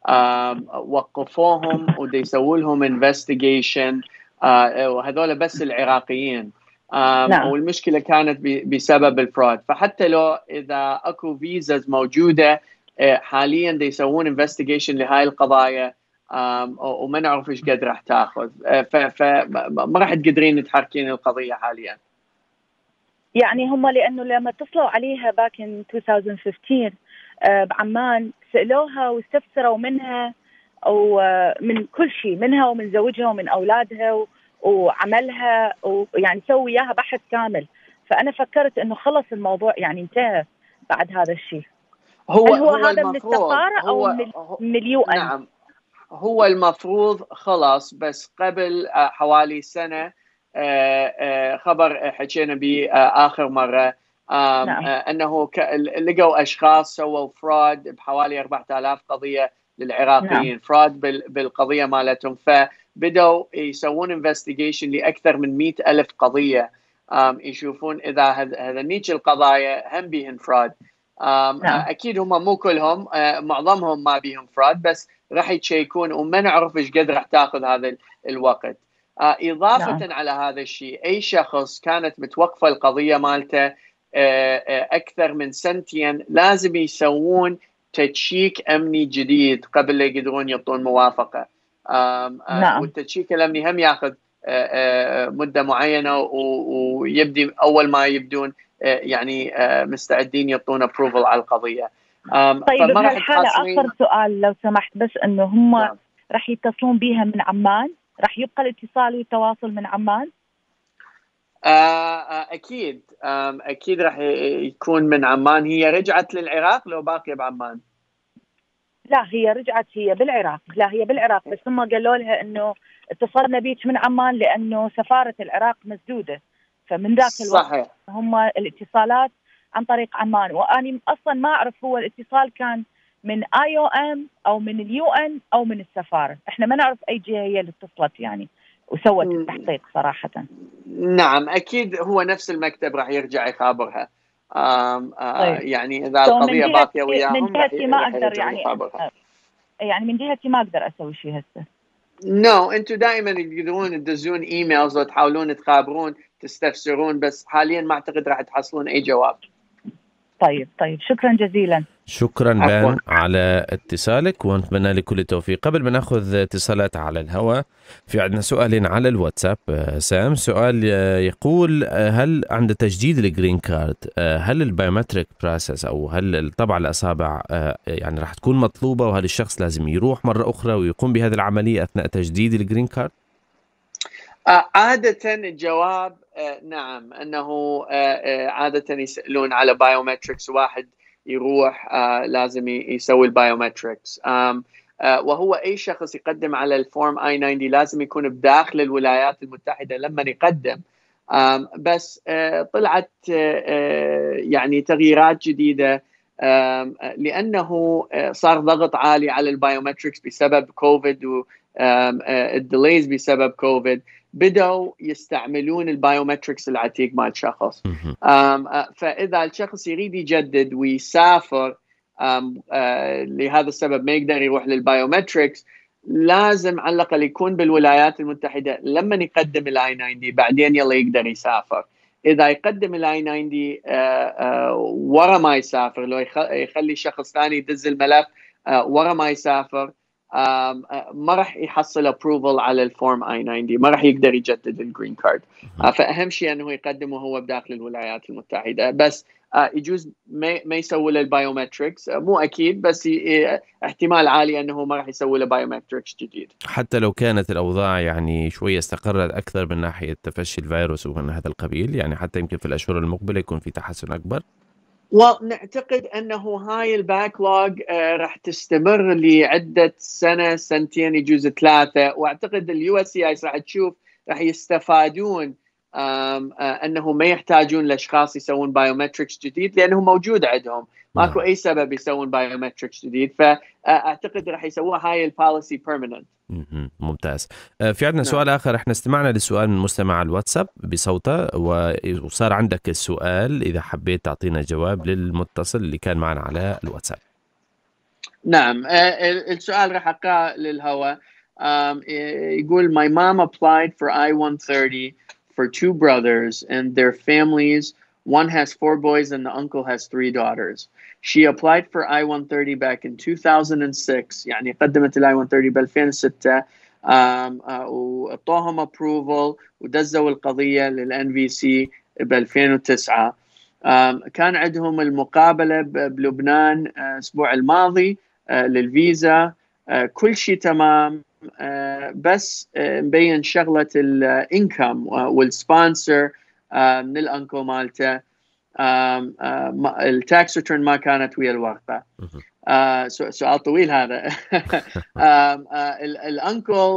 وقفوهم ودي يسووا لهم انفستيجيشن، وهذول بس العراقيين. نعم. والمشكلة كانت بسبب الفراد. فحتى لو إذا أكو فيزاز موجودة حاليا دي يسوون انفستيجيشن لهاي القضايا، وما نعرف إيش قد راح تاخذ، فما راح تقدرين تحركين القضية حاليا. يعني هم لأنه لما اتصلوا عليها باك إن ألفين وخمسة عشر بعمان سألوها واستفسروا منها ومن كل شيء، منها ومن زوجها ومن أولادها وعملها، ويعني سووا إياها بحث كامل. فأنا فكرت إنه خلص الموضوع يعني انتهى بعد هذا الشيء. هو هل هو, هو هذا من السفارة أو من, من اليو أن؟ نعم، هو المفروض خلاص، بس قبل حوالي سنة خبر حكينا به آخر مرة نعم. أنه لقوا أشخاص سووا فراد بحوالي أربعة آلاف قضية للعراقيين، نعم. فراد بالقضية مالتهم، فبدأوا يسوون انفستيجيشن لأكثر من مئة ألف قضية، يشوفون إذا هذنيك القضايا هم بيهن فراد. نعم. أكيد هم مو كلهم، معظمهم ما بيهم فراد، بس راح يتشيكون وما نعرف إيش قد راح تأخذ هذا الوقت. إضافة نعم. على هذا الشيء، أي شخص كانت متوقفة القضية مالته أكثر من سنتين لازم يسوون تشيك أمني جديد قبل لا يقدرون يعطون موافقة. نعم. والتشيك الأمني هم يأخذ مدة معينة، ويبدي أول ما يبدون يعني مستعدين يعطون ابروفل على القضية. طيب بهالحالة آخر سؤال لو سمحت، بس إنه هم نعم. راح يتصلون بيها من عمان، راح يبقى الاتصال والتواصل من عمان؟ أكيد أكيد راح يكون من عمان. هي رجعت للعراق لو باقية بعمان؟ لا هي رجعت، هي بالعراق. لا هي بالعراق، بس هم قالوا لها إنه اتصلنا بيك من عمان لأنه سفارة العراق مسدودة، فمن ذاك الوقت صحيح. هم الاتصالات عن طريق عمان، وأنا أصلا ما أعرف هو الاتصال كان من آي أو إم أو من اليو إن أو من السفارة. إحنا ما نعرف أي جهة هي اللي اتصلت يعني وسوت التحقيق صراحة. نعم أكيد هو نفس المكتب راح يرجع يخابرها. آم طيب. يعني إذا القضية باقية وياهم من جهتي ما أقدر يعني يعني من جهتي ما أقدر أسوي شيء هسه. نو no, أنتوا دائما تقدرون تدزون إيميلز وتحاولون تخابرون تستفسرون، بس حاليا ما أعتقد راح تحصلون أي جواب. طيب طيب شكرا جزيلا. شكرا بان على اتصالك ونتمنى لك كل التوفيق. قبل ما ناخذ اتصالات على الهواء، في عندنا سؤالين على الواتساب. سام سؤال يقول: هل عند تجديد الجرين كارد هل البايومتريك بروسس او هل طبع الاصابع يعني راح تكون مطلوبه، وهل الشخص لازم يروح مره اخرى ويقوم بهذه العمليه اثناء تجديد الجرين كارد؟ عادة الجواب نعم، أنه عادة يسألون على بايومتريكس، واحد يروح لازم يسوي البايومتريكس، وهو أي شخص يقدم على الفورم آي تسعين لازم يكون بداخل الولايات المتحدة لما يقدم. بس طلعت يعني تغييرات جديدة لأنه صار ضغط عالي على البايومتريكس بسبب كوفيد والديليز بسبب كوفيد، بدأوا يستعملون البايومتريكس العتيق مال شخص. فإذا الشخص يريد يجدد ويسافر لهذا السبب ما يقدر يروح للبايومتريكس، لازم على الأقل يكون بالولايات المتحدة لما يقدم الاي تسعين، بعدين يلا يقدر يسافر. إذا يقدم الاي تسعين ورا ما يسافر، لو يخلي شخص ثاني يدز الملف ورا ما يسافر، ما راح يحصل approval على الفورم آي تسعين، ما راح يقدر يجدد الجرين كارد. فأهم شيء أنه يقدمه هو بداخل الولايات المتحدة، بس يجوز ما ما يسوي له البايومتريكس، مو أكيد بس احتمال عالي أنه ما راح يسوي له بايومتريكس جديد، حتى لو كانت الأوضاع يعني شوية استقرت أكثر من ناحية تفشي الفيروس ومن هذا القبيل، يعني حتى يمكن في الأشهر المقبلة يكون في تحسن أكبر. ونعتقد أنه هاي الباكلوج آه راح تستمر لعدة سنة سنتين يجوز ثلاثة، وأعتقد اليو اس سي راح تشوف راح يستفادون آه أنه ما يحتاجون لأشخاص يسوون بايومتريكس جديد، لأنه موجود عندهم، ماكو أي سبب يسوون بايومتريكس جديد، فأعتقد راح يسووها هاي البوليسي بيرمننت. ممتاز. في عندنا سؤال آخر، احنا استمعنا للسؤال من مستمع الواتساب بصوته، وصار عندك السؤال إذا حبيت تعطينا جواب للمتصل اللي كان معنا على الواتساب. نعم، السؤال راح أقرأ للهواء. يقول: My mom applied for I one thirty for two brothers and their families. One has four boys and the uncle has three daughters. She applied for I one thirty back in two thousand six. يعني قدمت ال I one thirty ب ألفين وستة، وأعطوهم approval ودزوا القضية لل إن في سي ب ألفين وتسعة. كان عندهم المقابلة بلبنان الأسبوع الماضي للفيزا، كل شيء تمام، بس مبين شغلة الانكم والسبونسر من الأنكل مالته، التاكس ريتيرن ما كانت ويا الورقة. سؤال طويل هذا. الأنكل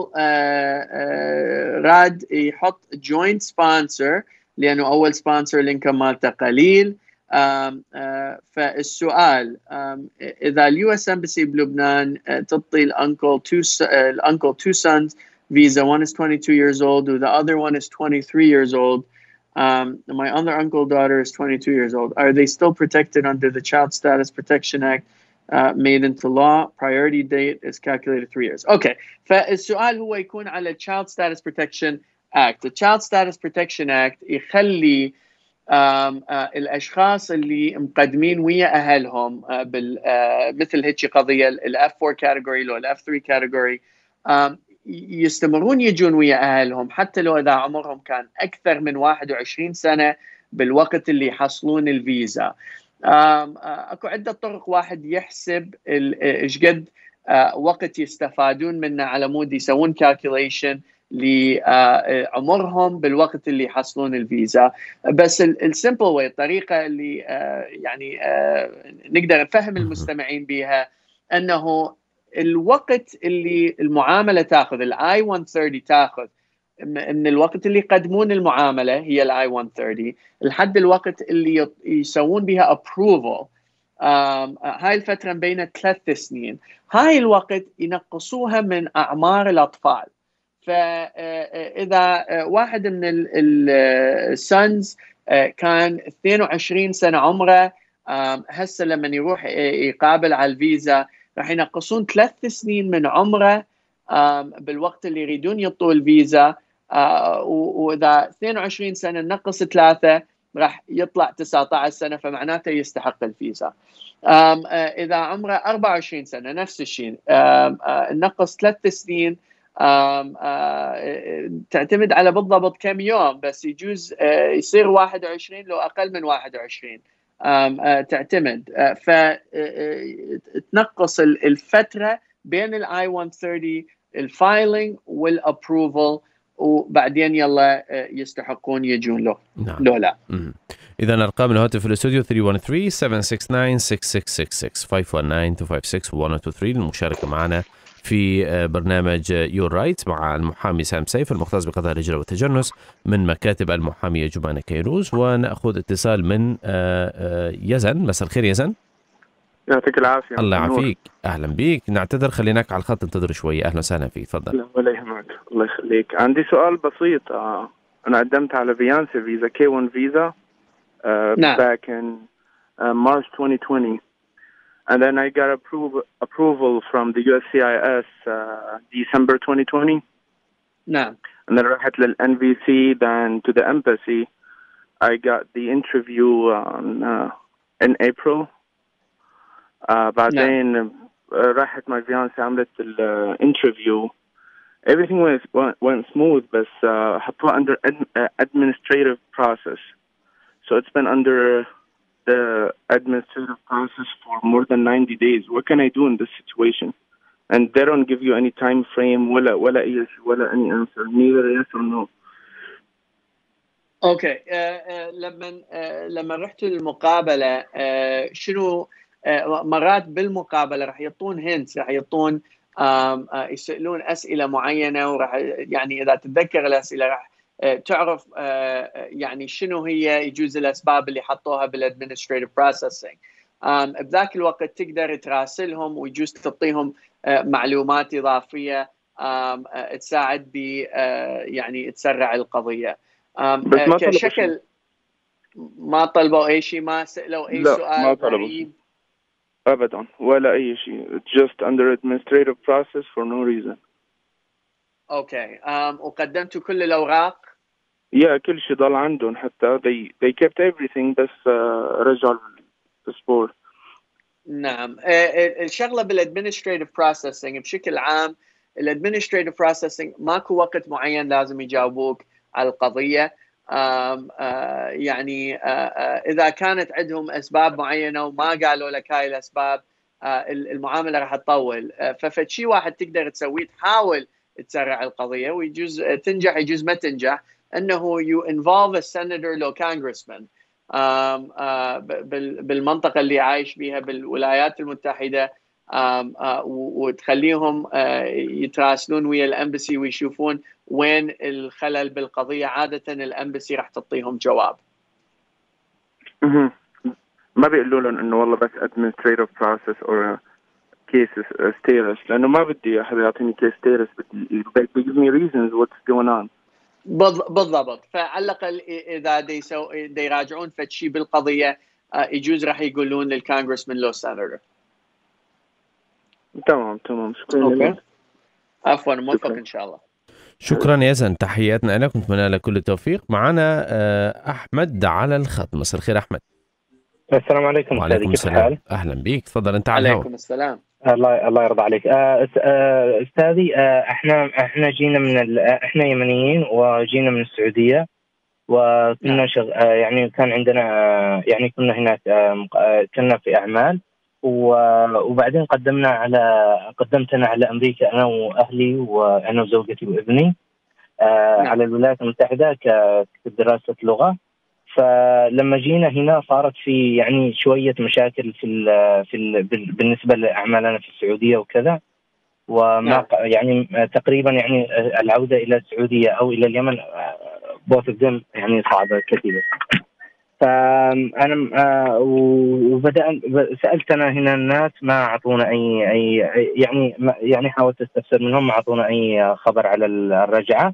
راد يحط جوينت سبونسر لأنه أول سبونسر الانكم مالته قليل. آم آم فالسؤال إذا اليو اس امباسي بلبنان تعطي الأنكل two الأنكل two sons visa, one is twenty-two years old and the other one is twenty-three years old. Um, my other uncle daughter is twenty-two years old. Are they still protected under the Child Status Protection Act uh, made into law? Priority date is calculated three years. Okay. فالسؤال هو يكون على Child Status Protection Act. The Child Status Protection Act يخلي آم آه الأشخاص اللي مقدمين ويا أهلهم آه بال آه مثل هيك قضية ال إف four category لو ال إف three category يستمرون يجون ويا أهلهم حتى لو إذا عمرهم كان أكثر من واحد وعشرين سنة بالوقت اللي يحصلون الفيزا. أكو عدة طرق واحد يحسب إيش قد وقت يستفادون منه على مود يسوون calculation لعمرهم بالوقت اللي يحصلون الفيزا. بس السيمبل واي الطريقة اللي يعني نقدر نفهم المستمعين بها أنه الوقت اللي المعاملة تاخذ الاي one thirty تاخذ من الوقت اللي يقدمون المعاملة هي الاي one thirty لحد الوقت اللي يسوون بها approval. هاي الفترة بين ثلاث سنين. هاي الوقت ينقصوها من أعمار الأطفال. فإذا واحد من السنز كان اثنين وعشرين سنة عمره، هسه لما يروح يقابل على الفيزا راح ينقصون ثلاث سنين من عمره بالوقت اللي يريدون يطوا الفيزا، وإذا اثنين وعشرين سنة نقص ثلاثة راح يطلع تسعة عشر سنة، فمعناته يستحق الفيزا. إذا عمره أربعة وعشرين سنة نفس الشيء، نقص ثلاث سنين. تعتمد على بالضبط كم يوم، بس يجوز يصير واحد وعشرين لو أقل من واحد وعشرين. تعتمد فتنقص الفترة بين الاي one thirty الفايلينج والابروفل، وبعدين يلا يستحقون يجون له. نعم. له لا. إذا أرقام الهاتف في الاستوديو three one three seven six nine six six six six five one nine two five six one two three للمشاركة معنا في برنامج يور رايت مع المحامي سام سيف المختص بقضايا الهجرة والتجنس من مكاتب المحامية جمانة كيروز. ونأخذ اتصال من يزن. مساء الخير يزن. يعطيك العافية. الله يعافيك. أهلا بيك. نعتذر خليناك على الخط انتظر شوية. أهلا وسهلا فيك. تفضل. لا ولا يهمك. الله يخليك. عندي سؤال بسيط. آه. أنا قدمت على فيانسي فيزا كي one فيزا uh, نعم. back in uh, March twenty twenty. And then I got approve, approval from the U S C I S uh, December twenty twenty. نعم. And then رحت لل N V C, then to the embassy. I got the interview on, uh, in April. Uh, بعدين نعم. راحت my fiancée عملت ال interview. Everything went, went, went smooth, but uh, حطوها under ad, uh, administrative process. So it's been under the administrative process for more than ninety days. What can I do in this situation? And they don't give you any time frame, ولا ولا yes, ولا any answer, neither yes or no. اوكي. okay. uh, uh, لما uh, لما رحت للمقابله uh, شنو uh, مرات بالمقابله راح يعطون هنت، راح يعطون um, uh, يسالون اسئله معينه، وراح يعني اذا تتذكر الاسئله راح تعرف يعني شنو هي يجوز الأسباب اللي حطوها بالادمنستريتيف بروسيسنج. بذاك الوقت تقدر تراسلهم ويجوز تعطيهم معلومات إضافية تساعد ب يعني تسرع القضية. بس ما كشكل ما طلبوا أي شيء، ما سألوا أي سؤال غريب أبدا ولا أي شيء. Just under administrative process for no reason. اوكي. um, وقدمتوا كل الاوراق؟ يا yeah, كل شيء ضل عندهم، حتى they they kept everything، بس uh, رجعوا الباسبور. نعم. uh, الشغله بالادمنستريتيف بروسيسنج بشكل عام، الادمنستريتيف بروسيسنج ماكو وقت معين لازم يجاوبوك على القضيه. آم آه يعني آه آه إذا كانت عندهم أسباب معينة وما قالوا لك هاي الأسباب، آه المعاملة راح تطول. آه ففشي واحد تقدر تسويه، تحاول تسرع القضية، ويجوز تنجح يجوز ما تنجح، أنه you involve a senator or congressman آم آه بالمنطقة اللي عايش بيها بالولايات المتحدة، آم آه وتخليهم آه يتراسلون ويا الأمبسي ويشوفون وين الخلل بالقضية. عادة الأمبسي راح تعطيهم جواب. ما بيقولوا لهم إنه والله بس administrative process or case status، لأنه ما بدي أحد يعطيني case status، بدي they give me reasons what's going on. بالضبط. فعلى الأقل إذا دي سو دي يراجعون فشي بالقضية، يجوز راح يقولون للكونغرسمان لو سيناتور. تمام تمام، شكرا. أوكي. عفوا، موفق إن شاء الله. شكرا يزن، تحياتنا لك ونتمنى لك كل التوفيق. معنا أحمد على الخط. مساء الخير أحمد. السلام عليكم. وعليكم السلام. أهلا بيك، تفضل أنت على الهواء. عليكم السلام. الله الله يرضى عليك. أستاذي، احنا احنا جينا من احنا يمنيين وجينا من السعودية، وكنا شغ... يعني كان عندنا يعني كنا هناك كنا في أعمال، وبعدين قدمنا على قدمت أنا على أمريكا أنا وأهلي وأنا وزوجتي وابني آه على الولايات المتحدة كدراسة لغة. فلما جينا هنا صارت في يعني شوية مشاكل في ال في ال بالنسبة لأعمالنا في السعودية وكذا، وما يعني تقريبا يعني العودة إلى السعودية أو إلى اليمن both of them يعني صعبة كثيرة. فأنا آه وبدأ سألت أنا هنا الناس ما أعطونا أي أي يعني يعني حاولت استفسر منهم، ما أعطونا أي خبر على الرجعة.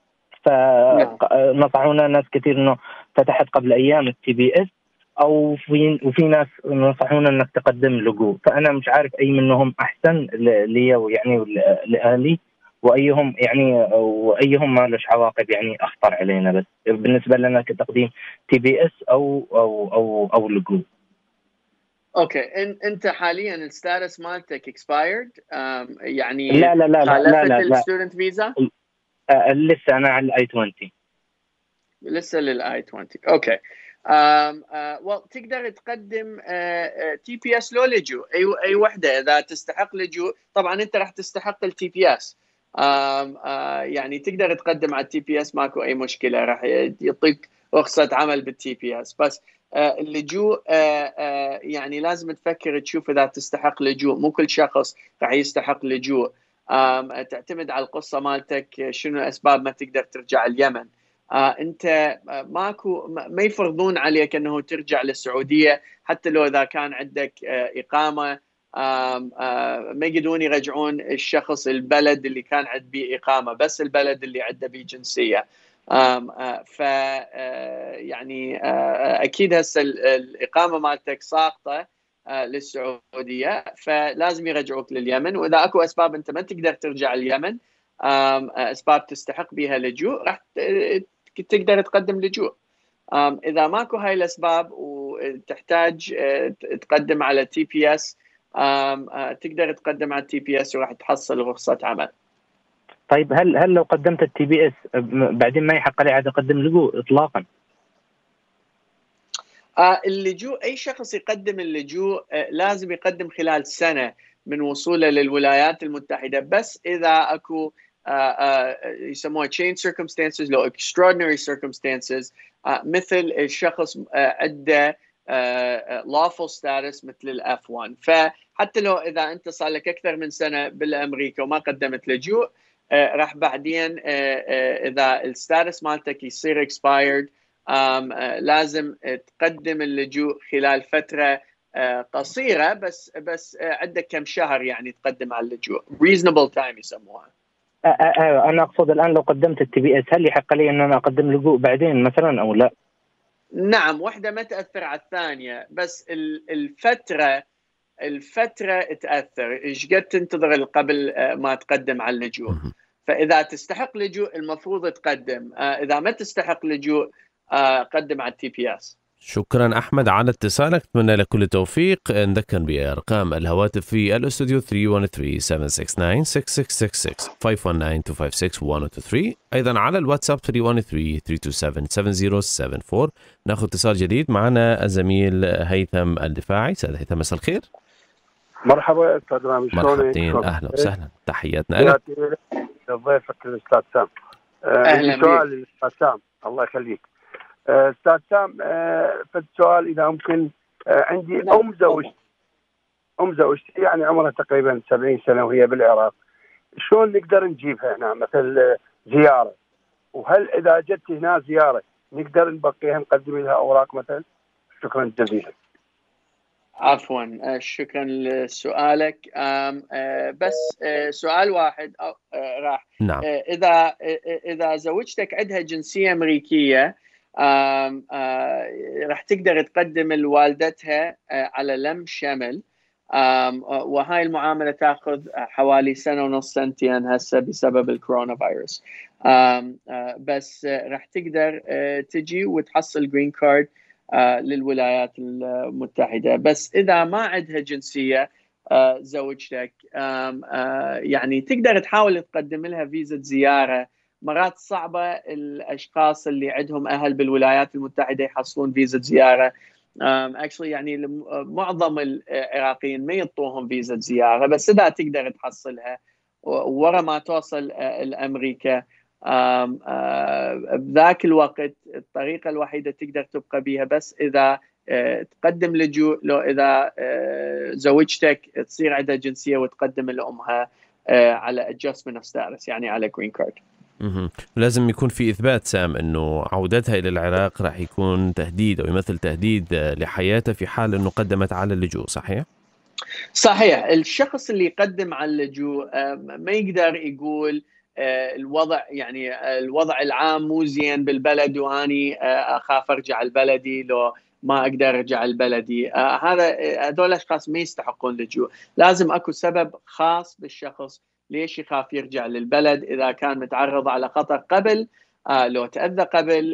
فنصحونا ناس كثير إنه فتحت قبل أيام التي بي إس، أو في وفي ناس نصحونا إنك تقدم لجوء. فأنا مش عارف أي منهم أحسن لي ويعني لأهلي، وأيهم يعني وأيهم ما لش عواقب يعني أخطر علينا، بس بالنسبة لنا كتقديم تي بي إس أو أو أو أو لجوء. اوكي. إن انت حاليا الستاتس مالتك اكسبايرد يعني لا لا لا لا لا لا الستودنت فيزا؟ لسه انا على الاي عشرين. لسه للاي عشرين. اوكي. أم أه تقدر تقدم تي بي اس لو لجوء، اي اي وحده اذا تستحق لجوء. طبعا انت راح تستحق التي بي اس، أه يعني تقدر تقدم على التي بي اس، ماكو اي مشكله، راح يعطيك رخصه عمل بالتي بي اس. بس أه اللجوء أه أه يعني لازم تفكر تشوف اذا تستحق لجوء. مو كل شخص راح يستحق لجوء، تعتمد على القصه مالتك، شنو الاسباب ما تقدر ترجع اليمن. آه انت آه ماكو ما يفرضون عليك انه ترجع للسعوديه، حتى لو اذا كان عندك آه اقامه. آه آه ما يقدرون يرجعون الشخص البلد اللي كان عنده به اقامه، بس البلد اللي عنده به جنسيه. آه آه ف آه يعني آه اكيد هسه الاقامه مالتك ساقطه آه للسعوديه، فلازم يرجعوك لليمن. واذا اكو اسباب انت ما تقدر ترجع اليمن، اسباب تستحق بها لجوء، راح تقدر تقدم لجوء. اذا ماكو هاي الاسباب وتحتاج تقدم على تي بي اس، تقدر تقدم على التي بي اس وراح تحصل رخصه عمل. طيب هل هل لو قدمت التي بي اس بعدين ما يحق لي عاد اقدم لجوء اطلاقا؟ اللجوء اي شخص يقدم اللجوء لازم يقدم خلال سنه من وصوله للولايات المتحده، بس اذا اكو Uh, uh, يسموها chain circumstances لو extraordinary circumstances، uh, مثل الشخص uh, عنده uh, lawful status مثل الاف واحد. فحتى لو اذا انت صار لك اكثر من سنه بالامريكا وما قدمت لجوء، uh, راح بعدين uh, uh, اذا الستاتس مالتك يصير expired، um, uh, لازم تقدم اللجوء خلال فتره uh, قصيره، بس بس uh, عندك كم شهر يعني تقدم على اللجوء، reasonable time يسموها. ايوه انا اقصد الان لو قدمت التي بي اس هل يحق لي ان انا اقدم لجوء بعدين مثلا او لا؟ نعم، واحده ما تاثر على الثانيه، بس الفتره الفتره تاثر. ايش قد تنتظر قبل ما تقدم على اللجوء. فاذا تستحق لجوء المفروض تقدم، اذا ما تستحق لجوء قدم على التي بي اس. شكرا أحمد على اتصالك، أتمنى لك كل التوفيق. نذكر بأرقام الهواتف في الاستوديو ثلاثة واحد ثلاثة سبعة ستة تسعة ستة ستة ستة ستة خمسة واحد تسعة اثنين خمسة ستة واحد اثنين ثلاثة، أيضا على الواتساب ثلاثة واحد ثلاثة ثلاثة اثنين سبعة سبعة صفر سبعة أربعة. ناخذ اتصال جديد، معنا الزميل هيثم الدفاعي. سيد هيثم، مساء الخير. مرحبا استاذ رامي، مرحبتين، اهلا وسهلا، تحياتنا لك. ضيفك الاستاذ سام. اهلا بك. سؤال للاستاذ سام، الله يخليك. استاذ سام، في السؤال اذا ممكن، عندي ام زوجتي ام زوجتي يعني عمرها تقريبا سبعين سنه وهي بالعراق، شلون نقدر نجيبها هنا مثل زياره؟ وهل اذا جت هنا زياره نقدر نبقيها نقدم لها اوراق مثلا؟ شكرا جزيلا. عفوا، شكرا لسؤالك. بس سؤال واحد راح. نعم. اذا اذا زوجتك عندها جنسيه امريكيه، راح تقدر تقدم لوالدتها على لم شمل، وهاي المعامله تاخذ حوالي سنه ونص سنتين هسه بسبب الكورونا فيروس. بس راح تقدر تجي وتحصل جرين كارد للولايات المتحدة. بس إذا ما عندها جنسية زوجتك، يعني تقدر تحاول تقدم لها فيزا زيارة. مرات صعبة الأشخاص اللي عندهم أهل بالولايات المتحدة يحصلون فيزا زيارة. actually يعني معظم العراقيين ما يعطوهم فيزا زيارة، بس إذا تقدر تحصلها ورا ما توصل الأمريكا، آم آم بذاك الوقت الطريقة الوحيدة تقدر تبقى بيها بس إذا آه تقدم لجوء، لو إذا آه زوجتك تصير عندها جنسية وتقدم لأمها آه على adjustment of status، يعني على green card. لازم يكون في إثبات سام أنه عودتها إلى العراق راح يكون تهديد أو يمثل تهديد لحياتها في حال أنه قدمت على اللجوء، صحيح؟ صحيح. الشخص اللي يقدم على اللجوء آه ما يقدر يقول الوضع يعني الوضع العام مو زين بالبلد واني اخاف ارجع لبلدي لو ما اقدر ارجع لبلدي. هذا هذول الاشخاص ما يستحقون لجوء. لازم اكو سبب خاص بالشخص ليش يخاف يرجع للبلد. اذا كان متعرض على خطر قبل، لو تاذى قبل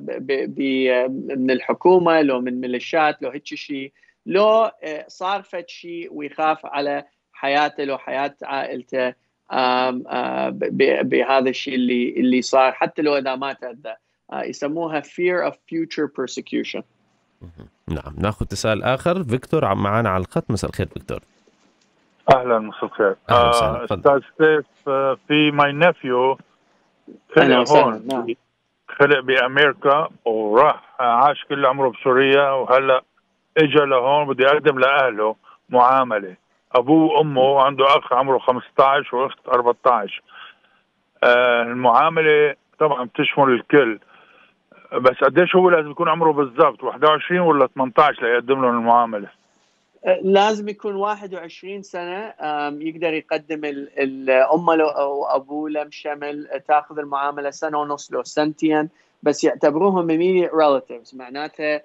من الحكومه، لو من ميليشيات، لو هيك شيء، لو صار فد شيء ويخاف على حياته، لو حياه عائلته آم آم بهذا الشيء اللي اللي صار، حتى لو اذا ما تأذى. يسموها fear of future persecution. نعم. ناخذ اتصال اخر. فيكتور معنا على الخط. مساء الخير فيكتور. اهلا، مساء الخير. استاذ سيف، في ماي نيفيو خلق هون، خلق بامريكا وراح عاش كل عمره بسوريا، وهلا اجى لهون بده يقدم لاهله معامله. ابوه وامه، عنده اخ عمره خمسة عشر واخت أربعة عشر. آه المعامله طبعا بتشمل الكل، بس قديش هو لازم يكون عمره بالضبط؟ واحد وعشرين ولا ثمانية عشر ليقدم لهم المعامله؟ لازم يكون واحد وعشرين سنه يقدر يقدم الام او ابوه لم شمل. تاخذ المعامله سنه ونص لو سنتين، بس يعتبروهم immediate relatives. معناتها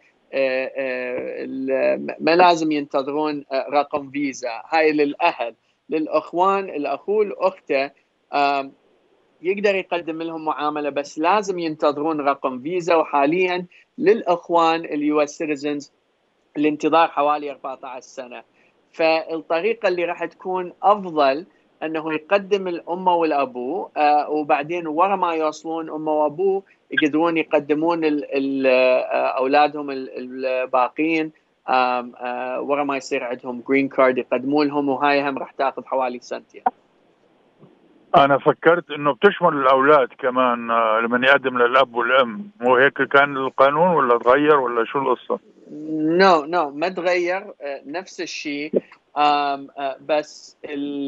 ما لازم ينتظرون رقم فيزا. هاي للأهل. للأخوان، الأخو الأخته يقدر يقدم لهم معاملة، بس لازم ينتظرون رقم فيزا. وحاليا للأخوان اليو اس citizens الانتظار حوالي أربعة عشر سنة. فالطريقة اللي راح تكون أفضل أنه يقدم الأم والأبو، آه وبعدين ورا ما يوصلون أمه وأبوه يقدرون يقدمون ال ال أولادهم الباقين آه آه ورا ما يصير عندهم جرين كارد يقدموا لهم، وهاي هم راح تاخذ حوالي سنتين. أنا فكرت إنه بتشمل الأولاد كمان آه لمن يقدم للأب والأم، مو هيك كان القانون ولا تغير ولا شو القصة؟ نو no, نو no, ما تغير، آه نفس الشيء. آه آه بس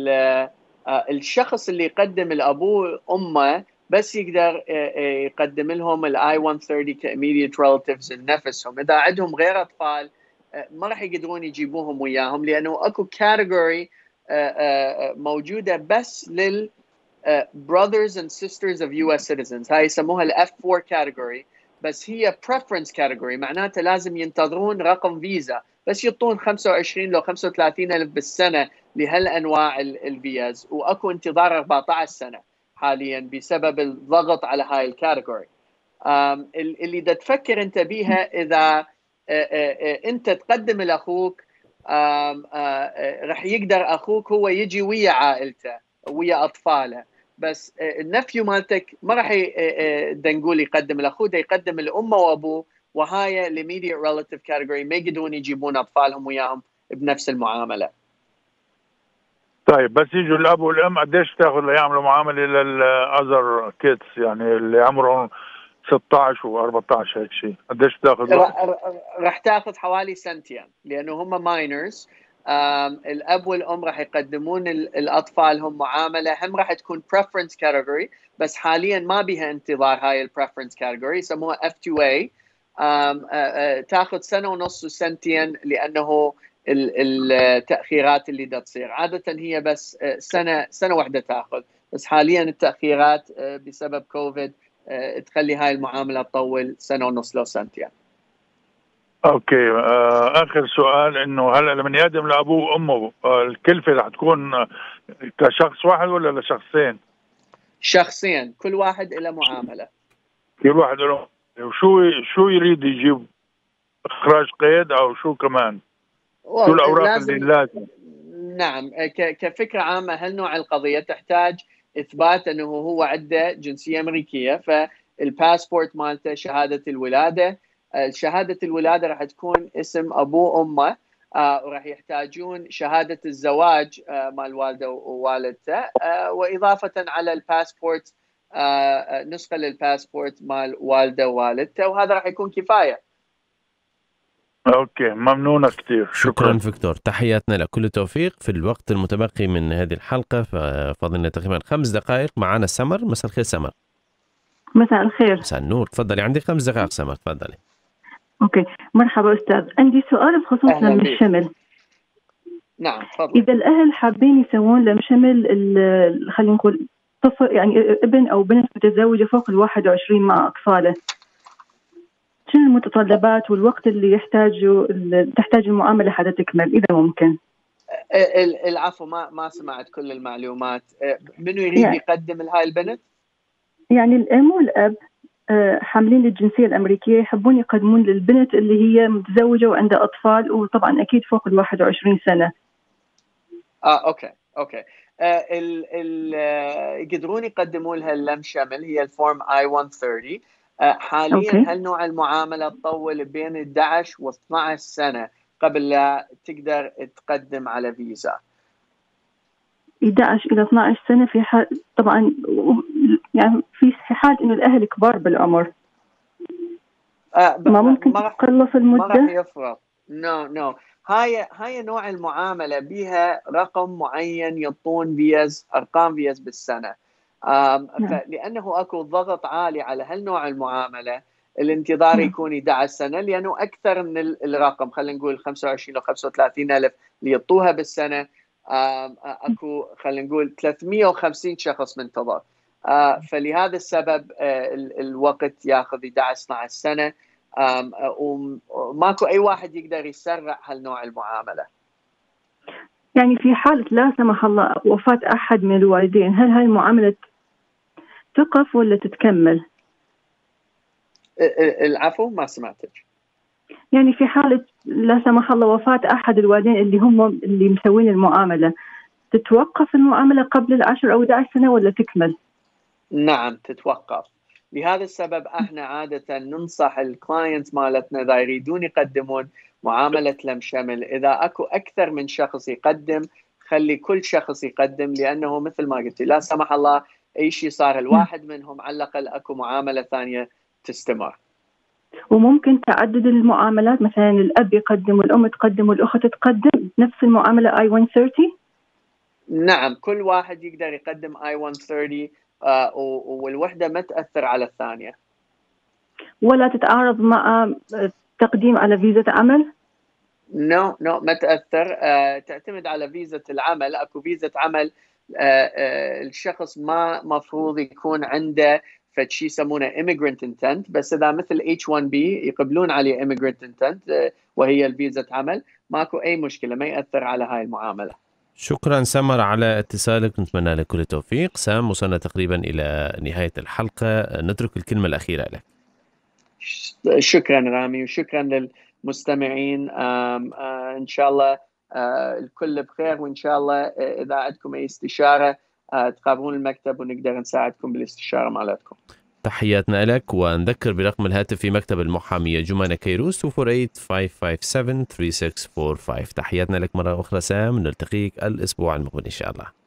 الشخص اللي يقدم الأبو والأمه بس يقدر يقدم لهم الاي مئة وثلاثين كإيميديت relatives نفسهم. إذا عندهم غير أطفال ما راح يقدرون يجيبوهم وياهم، لأنه أكو كاتيجوري موجودة بس لل brothers and sisters of يو إس citizens. هاي يسموها ال إف فور category، بس هي preference category. معناته لازم ينتظرون رقم فيزا، بس يعطون خمسة وعشرين لو خمسة وثلاثين ألف بالسنة لهالأنواع الفيز، وأكو انتظار أربعة عشر سنة حاليا بسبب الضغط على هاي الكاتيجوري. اللي دا تفكر انت بيها اذا انت تقدم لاخوك راح يقدر اخوك هو يجي ويا عائلته ويا اطفاله، بس النفيو مالتك ما راح نقول يقدم لاخوه، يقدم لامه وابوه، وهاي الاميديت ريلاتيف كاتيجوري ما يقدرون يجيبون اطفالهم وياهم بنفس المعامله. طيب بس يجوا الاب والام قديش تاخذ ليعملوا معامله للاذر كيدز، يعني اللي عمرهم ستة عشر و14 هيك شيء، قديش تاخذ وقت؟ راح تاخذ حوالي سنتين لانه هم ماينرز. الاب والام راح يقدمون الاطفال هم معامله، هم راح تكون preference category، بس حاليا ما بها انتظار هاي البريفرنس كاتيجوري، يسموها إف تو إيه. تاخذ سنه ونص وسنتين لانه التاخيرات اللي دا تصير عاده هي بس سنه سنه واحده تاخذ، بس حاليا التاخيرات بسبب كوفيد تخلي هاي المعامله تطول سنه ونص لو سنتين. اوكي، آه اخر سؤال، انه هلا لما يقدم لابوه وامه آه الكلفه رح تكون كشخص واحد ولا لشخصين؟ شخصين، كل واحد له معامله. كل واحد له، وشو شو يريد يجيب؟ اخراج قيد او شو كمان؟ شو الاوراق اللي لازم؟ نعم، كفكره عامه هالنوع القضيه تحتاج اثبات انه هو عنده جنسيه امريكيه، فالباسبورت مالته، شهاده الولاده، شهاده الولاده راح تكون اسم ابوه وامه، آه وراح يحتاجون شهاده الزواج آه مال والده ووالدته، آه واضافه على الباسبورت آه نسخه للباسبورت مال والده ووالدته، وهذا راح يكون كفايه. اوكي، ممنونة كثير. شكرا فيكتور، تحياتنا لك، كل التوفيق. في الوقت المتبقي من هذه الحلقة فاضلنا تقريبا خمس دقائق. معنا سمر. مساء الخير سمر. مساء الخير. مساء النور، تفضلي، عندي خمس دقائق سمر، تفضلي. اوكي، مرحبا استاذ، عندي سؤال بخصوص لم الشمل. نعم تفضل. اذا الاهل حابين يسوون لم شمل، خلينا نقول طفل يعني ابن او بنت متزوجة فوق ال واحد وعشرين مع اطفاله، شنو المتطلبات والوقت اللي يحتاجه تحتاج المعامله حتى تكمل اذا ممكن؟ العفو، ما ما سمعت كل المعلومات. منو يريد يعني يقدم لهاي البنت؟ يعني الام والاب حاملين الجنسيه الامريكيه، يحبون يقدمون للبنت اللي هي متزوجه وعندها اطفال، وطبعا اكيد فوق ال واحد وعشرين سنه. اه اوكي اوكي. آه ال ال يقدرون يقدمون لها اللم شمل، هي الفورم آي مية وثلاثين. آه حاليا أوكي. هالنوع المعامله تطول بين إحدى عشر و اثني عشر سنه قبل لا تقدر تقدم على فيزا. إحدى عشر الى اثني عشر سنه، في حال طبعا يعني في حال انه الاهل كبار بالعمر. آه ما ممكن تقلص المده؟ ما راح يفرق. نو no, نو no. هاي هاي نوع المعامله بها رقم معين يعطون فيز، ارقام فيز بالسنه. نعم. لانه اكو ضغط عالي على هالنوع المعامله، الانتظار نعم. يكون إحدى عشر سنه، لانه اكثر من الرقم، خلينا نقول خمسة وعشرين او خمسة وثلاثين الف اللي يعطوها بالسنه، اكو خلينا نقول ثلاثمية وخمسين شخص منتظر. فلهذا السبب الوقت ياخذ إحدى عشر اثني عشر سنه، وماكو اي واحد يقدر يسرع هالنوع المعامله. يعني في حاله لا سمح الله وفاه احد من الوالدين، هل هاي المعامله تقف ولا تتكمل؟ العفو، ما سمعتك. يعني في حاله لا سمح الله وفاه احد الوالدين اللي هم اللي مسوين المعامله، تتوقف المعامله قبل العشر او إحدى عشر سنه ولا تكمل؟ نعم تتوقف. لهذا السبب احنا عاده ننصح الكلاينتس مالتنا اذا يريدون يقدمون معامله لم شمل، اذا اكو اكثر من شخص يقدم خلي كل شخص يقدم، لانه مثل ما قلت لا سمح الله اي شيء صار الواحد منهم، على الاقل اكو معامله ثانيه تستمر. وممكن تعدد المعاملات، مثلا الاب يقدم والام تقدم والاخت تقدم نفس المعامله آي مية وثلاثين؟ نعم، كل واحد يقدر يقدم آي مية وثلاثين، آه والوحده ما تاثر على الثانيه. ولا تتعارض مع تقديم على فيزا عمل؟ نو no, نو no, ما تاثر. آه تعتمد على فيزا العمل. اكو فيزا عمل آه آه الشخص ما مفروض يكون عنده فشي يسمونه immigrant intent، بس اذا مثل إتش وان بي يقبلون عليه immigrant intent آه وهي الفيزا عمل، ماكو اي مشكله، ما ياثر على هاي المعامله. شكرا سمر على اتصالك، نتمنى لك كل التوفيق. سام، وصلنا تقريبا إلى نهاية الحلقة، نترك الكلمة الأخيرة لك. شكرا رامي، وشكرا المستمعين. إن شاء الله الكل بخير، وإن شاء الله إذا عندكم أي استشارة تقابلون المكتب ونقدر نساعدكم بالاستشارة مالتكم. تحياتنا لك، ونذكر برقم الهاتف في مكتب المحامية جمانة كيروز اثنين أربعة ثمانية خمسة سبعة ثلاثة ستة أربعة خمسة. تحياتنا لك مرة أخرى سام، نلتقيك الأسبوع المقبل إن شاء الله.